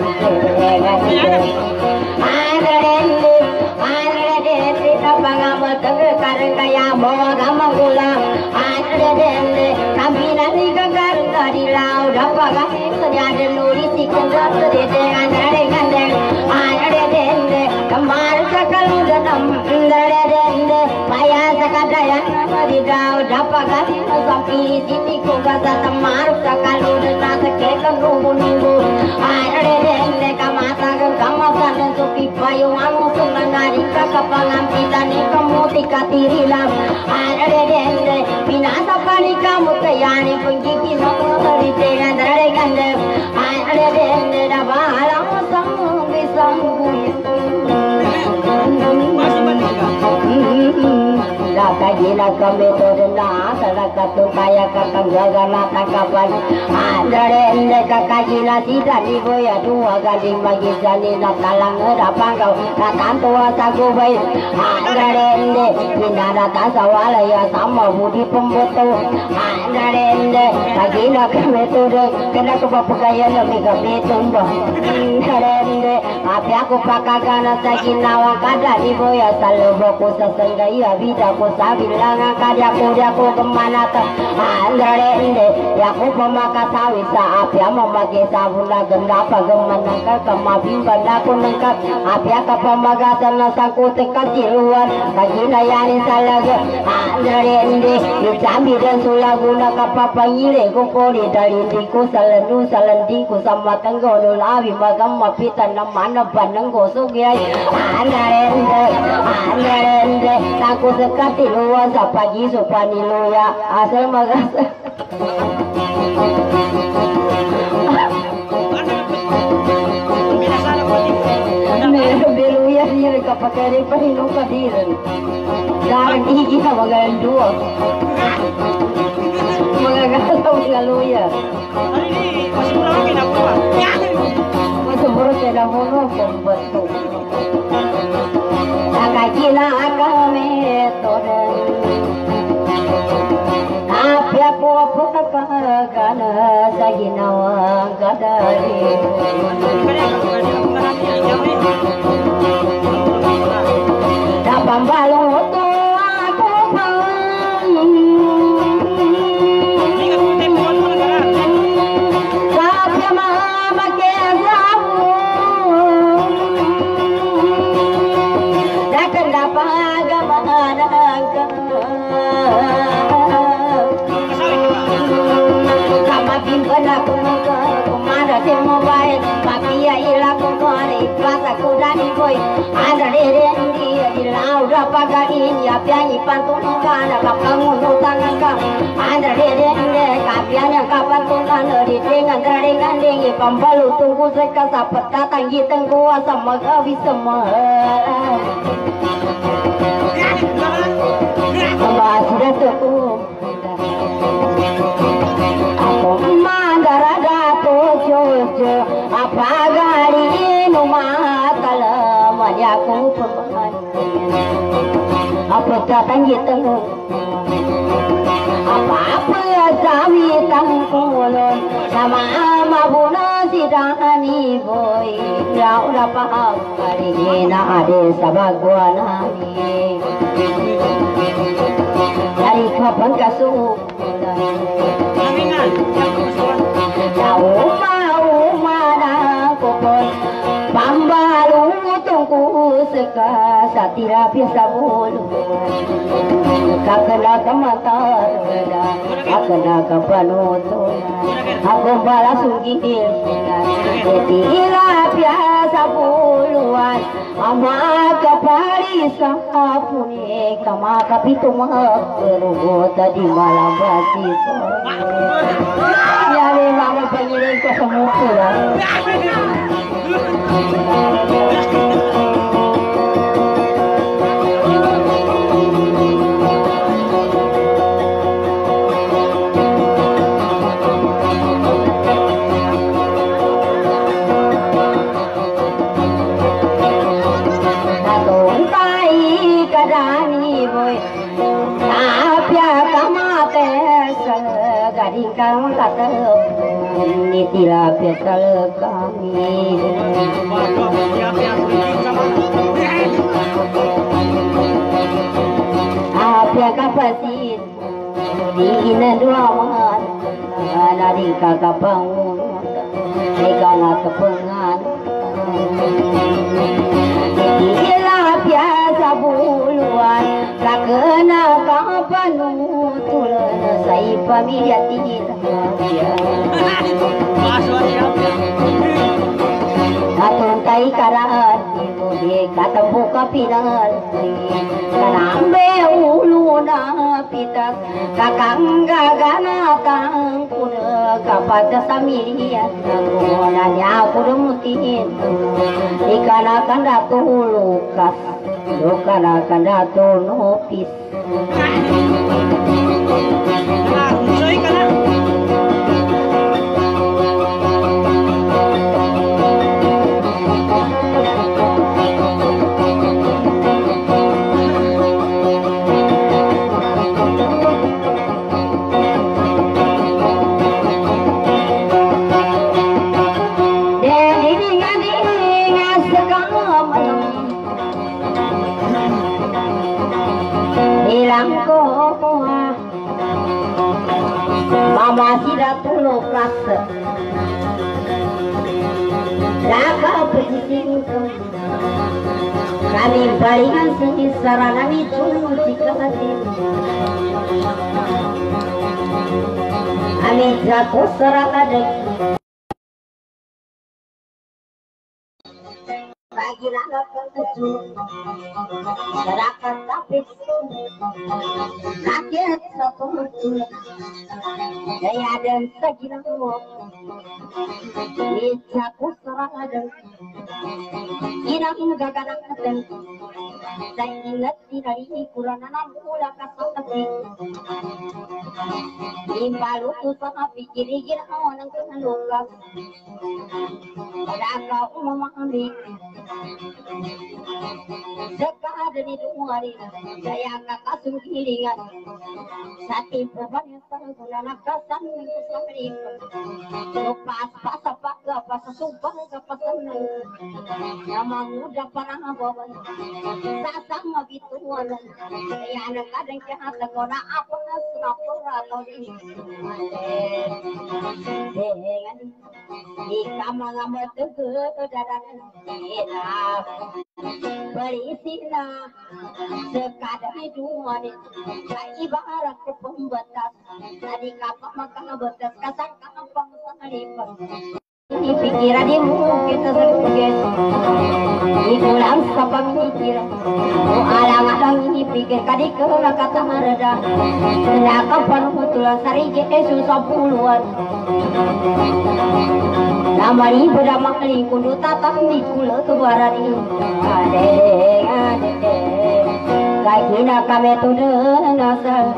S1: Anarende, anarende na pangamatag karang kaya mo agamang kula. Anarende, kami na ligagar na dilaw na pagahit sa niya nuri sikin na sa dede anarende. Anarende, kamar sa kalungan ng anarende, maya sa kadayan di daw dapat kasi sampai sini ko kata tamaru sakalu na sakekan nunggu-nunggu ada dende kamata kamasan dan supi payung anu sunanari kapangampitan ni kamu tikatirilam ada dende pinasa pani kamu kayani penggigi sama dari dengan dari gande ada dende dapat alam sang bisanggu Kakajina kami todena salakatu kaya kakanggaga natakapan andare ende kakajina tidak diboya dua kali magi jani natalang erapang kau natantu asaku baik andare ende pindah tasawala ya sama budi pembutu andare ende kakajina kami tode kena kepapukaya lebih kami tumbuh andare ende api aku pakagana sakina wakada diboya saloboku sesenggai abida ku sabilang karya kurya ku kemana tak andare ende ya ku pemaka sawisa api memagi sabuna gendapa gemana ke kemabim benda ku nengkap api ka pemagatan nasaku tekat jiruan kajina yani salaga andare ende dicambi dan sulaguna kapapa yire ku kori dalindi ku salendu salendi ku sama tenggono lawi magam mapitan namana banenggo sugyai andare ende andare ende taku sekati luar sapagi supani luya asal magas pakai pahinong kadiran. Darang gigi na mga dua. Mga galaw nga luya.
S3: Masih berapa kena buat?
S1: Masuburo kaya mo no pambato. Nakakila kami tonan. Apya po po kapagana sa ginawang kadari. Napambalong to ako pa. Kapya mamakyasamu. Nakanda pagamanang ka. Kamapimpan ako ka. Kumara si mobile. Papiya ila ko kare. Plasa ko dani boy. Andare rendi. Laura pagain ya pianyi pantungan kapangun tangan ka andare rendi. Kapianya kapantungan di dengan dari gandeng pambalu tunggu sekasa peta tanggi tengkuasa sama gawi semua. Mbak sudah tutup. Aku mandara dato jojo apa gari numah kalam aku pemahan. Apa datang gitu? Apa-apa sami tangkulon sama ama buna sidani boy. Rau rapa kali na ade sabagwan ami. Dari kapan kasuk? Tahu mau mana kokon pambalu tungku seka satira biasa bulu kakena kamatar kakena kapanuto aku balas sugih satira biasa buluan ama kapari sapune kama kapituma kerugo tadi malam basi ya le mama pengiring ke semua kang kata nitila pesal kami apa kapasin di ina dua man nari kakak bangun ikaw kepengan ila biasa buluan kakena kapanutulan say pamilya tingin Katuntay karaan di katambo kapinan kanambe ulo na pitas kakanggaganatang kuna kapag sa miliyan na niya ako rumutin ikanakan dato lukas lukanakan dato nopis
S3: Soy kana.
S1: Mama sila tulog rasa Laka pesising kami balingan semisara nami tulog di kahatin Kami jatuh serata dek ginana keju serakat tapi rakyat satu daya dan seginamu bisa kuserang ada inang gaganak dan saya ingat tidak ini kurang anak mula kasih Imbalu tu sama pikir-pikir awan yang kena luka pada kau memahami sekadar di hari saya kakak sungkiringan sati perban yang terguna nakasan itu sampai lepas pas apa apa sesumpah apa senang nama muda panah bawa sasang begitu walau saya anak kadang jahat kena apa senapur atau di dengan di kamar kamar teguh dan enak berisina sekadar hidupan ibarat ke pembatas tadi kapal makan batas kasar kampung sangat ini pikiran dia mungkin tersuges ikulang siapa pikiran oh alang-alang ini pikir kadi kena kata marada sedangkan penuh tulang sari Yesus sepuluhan nama ini berdamai di kundu tatang di kulo tu barari adek adek kagina kami tu denasal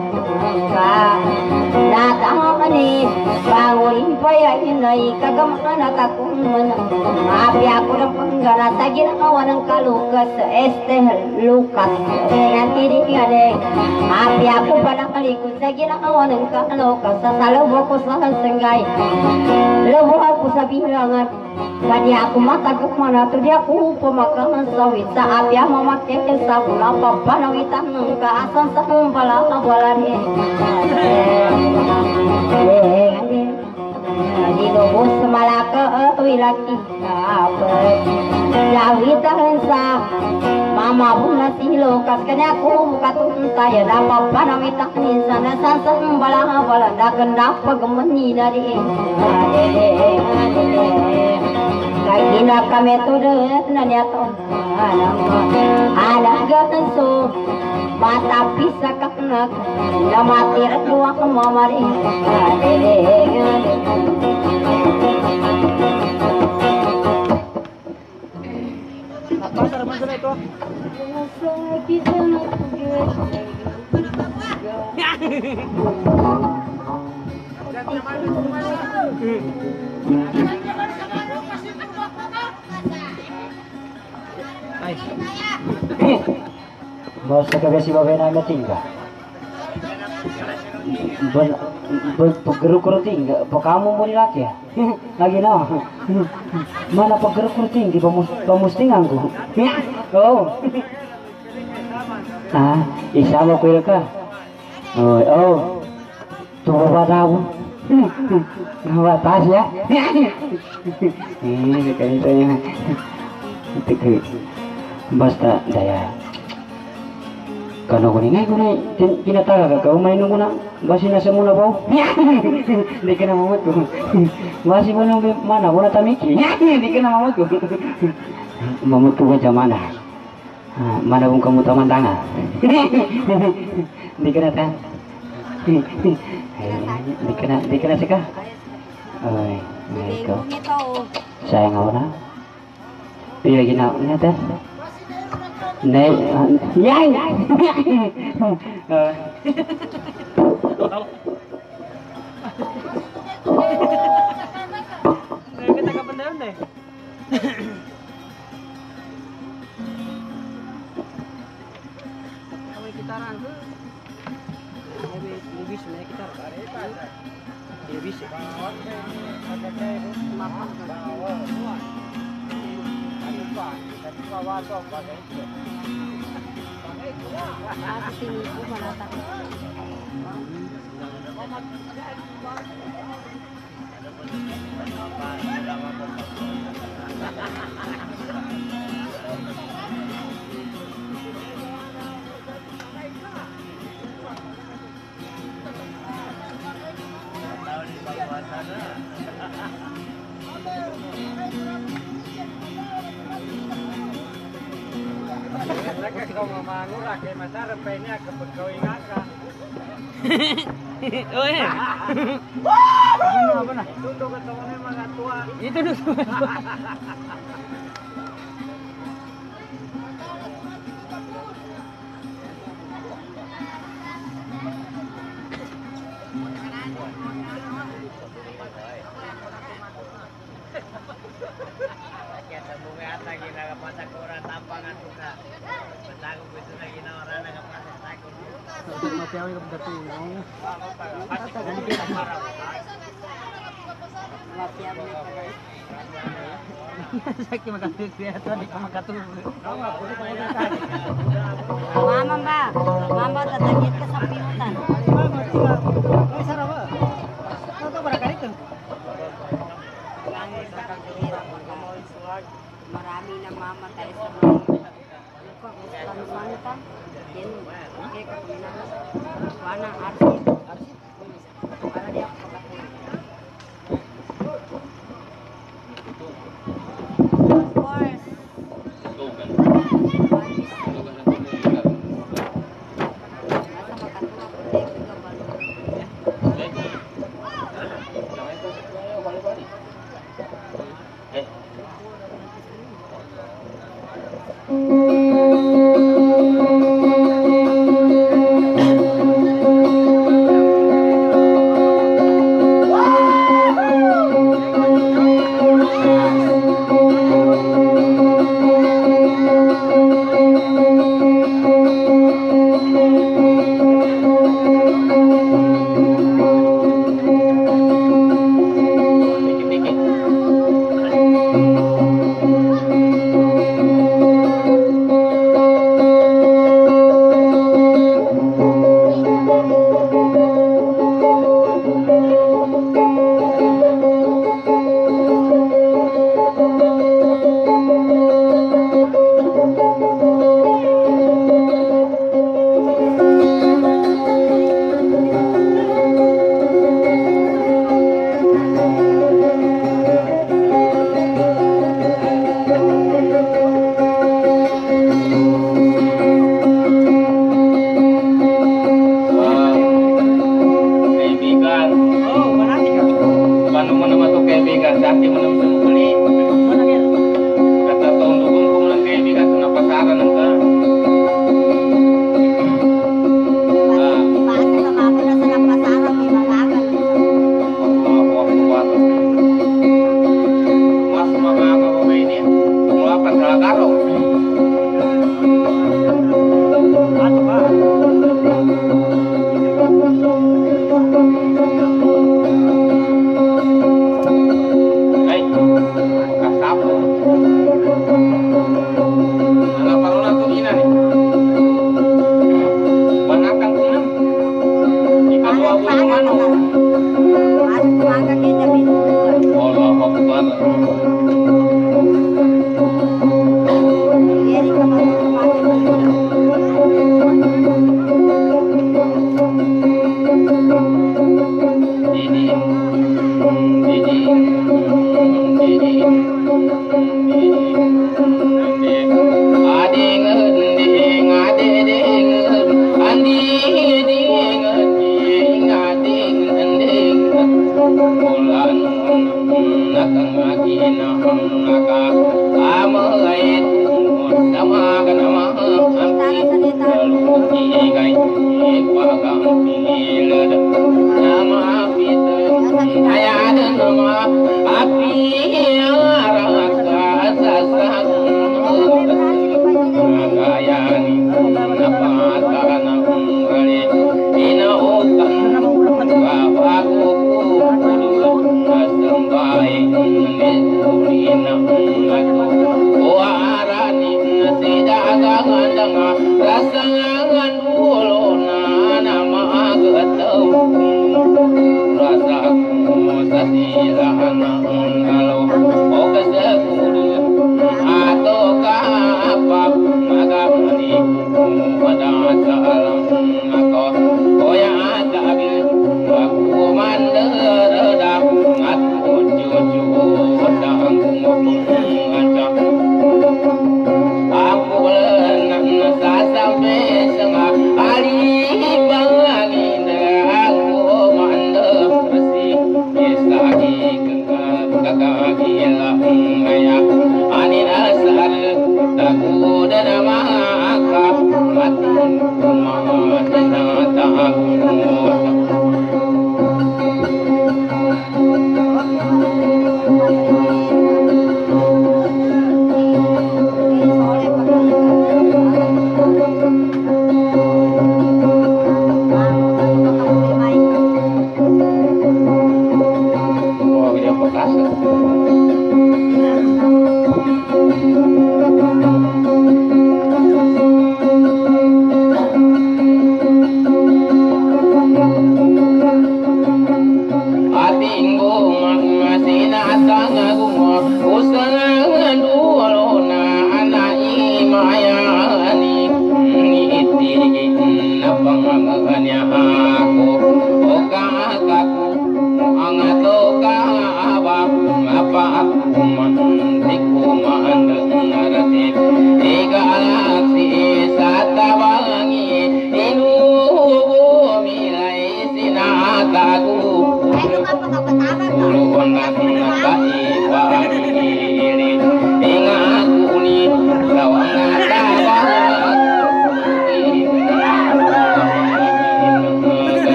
S1: datang ni bangun payah ini kagamana takun maaf ya aku dan penggara tagih awan yang kalukas este lukas dengan diri ada maaf ya aku pada kaliku tagih awan yang kalukas selalu aku salah senggai lebu aku sabilangan tadi aku mata ke mana tu dia aku pemakaman sawit saat ya memakai sabun apa panawitan ke asal sahum bala balani di lubus malaka wilaki apa jawi tahansa mama pun nasi lokas kena aku buka tunta ya dapat panamita ni sana sana bala bala dah kena pagemeni dari lagi nak kami tu deh nanya tu anak ganso mata pisah kena nama tiada dua kemamari
S3: Pasar mana itu?
S2: Bos kagak si babe na tinggal. Ben ben paggeruk tinggal, pa kamu mo laki ya. Lagi na. Mana paggeruk tinggi pamus pamustingan ko. Oh. Ah, isama ko ka. Oh, oh. Tuwa ba daw? Nawatas ya. Ini kayaknya. Itu basta daya. Kano ko ni ngay ko na kinataga ka umay nung kuna basi na sa muna po hindi ka na mamot ko basi mo nung mana ko na tamiki hindi ka na mamot ko mamot ko ka mana mana kung kamu taman tanga hindi ka na ta hindi ka na hindi ka na sika ay ikaw sayang ako na pila ginawa niya ta Nei, yang,
S3: Kita kapan dah deh? Kami kita rangku, lebih lebih sebenarnya kita lebih sih. Makan kan? Sini po manata. Oh ya. Apa nah? Tunduk ke temannya mga tua. Itu dulu. Sakit makasih kelihatan di kamar katu.
S1: Mama mbak, mama tetangit ke sampiutan.
S3: Ay sarap ah. Tahu barangkali kan.
S1: Marami na mamatay sa mga kanumantan. Yan, kaya kapunan. Wana, arsit. Para di ako kapatid. Of course. Masa makatulog ko dek ito ba?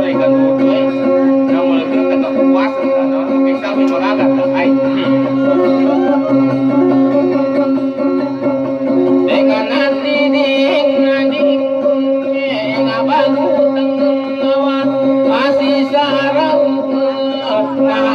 S4: ay ganun ay na mulai kita kepuasan kan orang bisa memolaga ay dengan nanti ding ding ngabagutang nawa masih sarang nah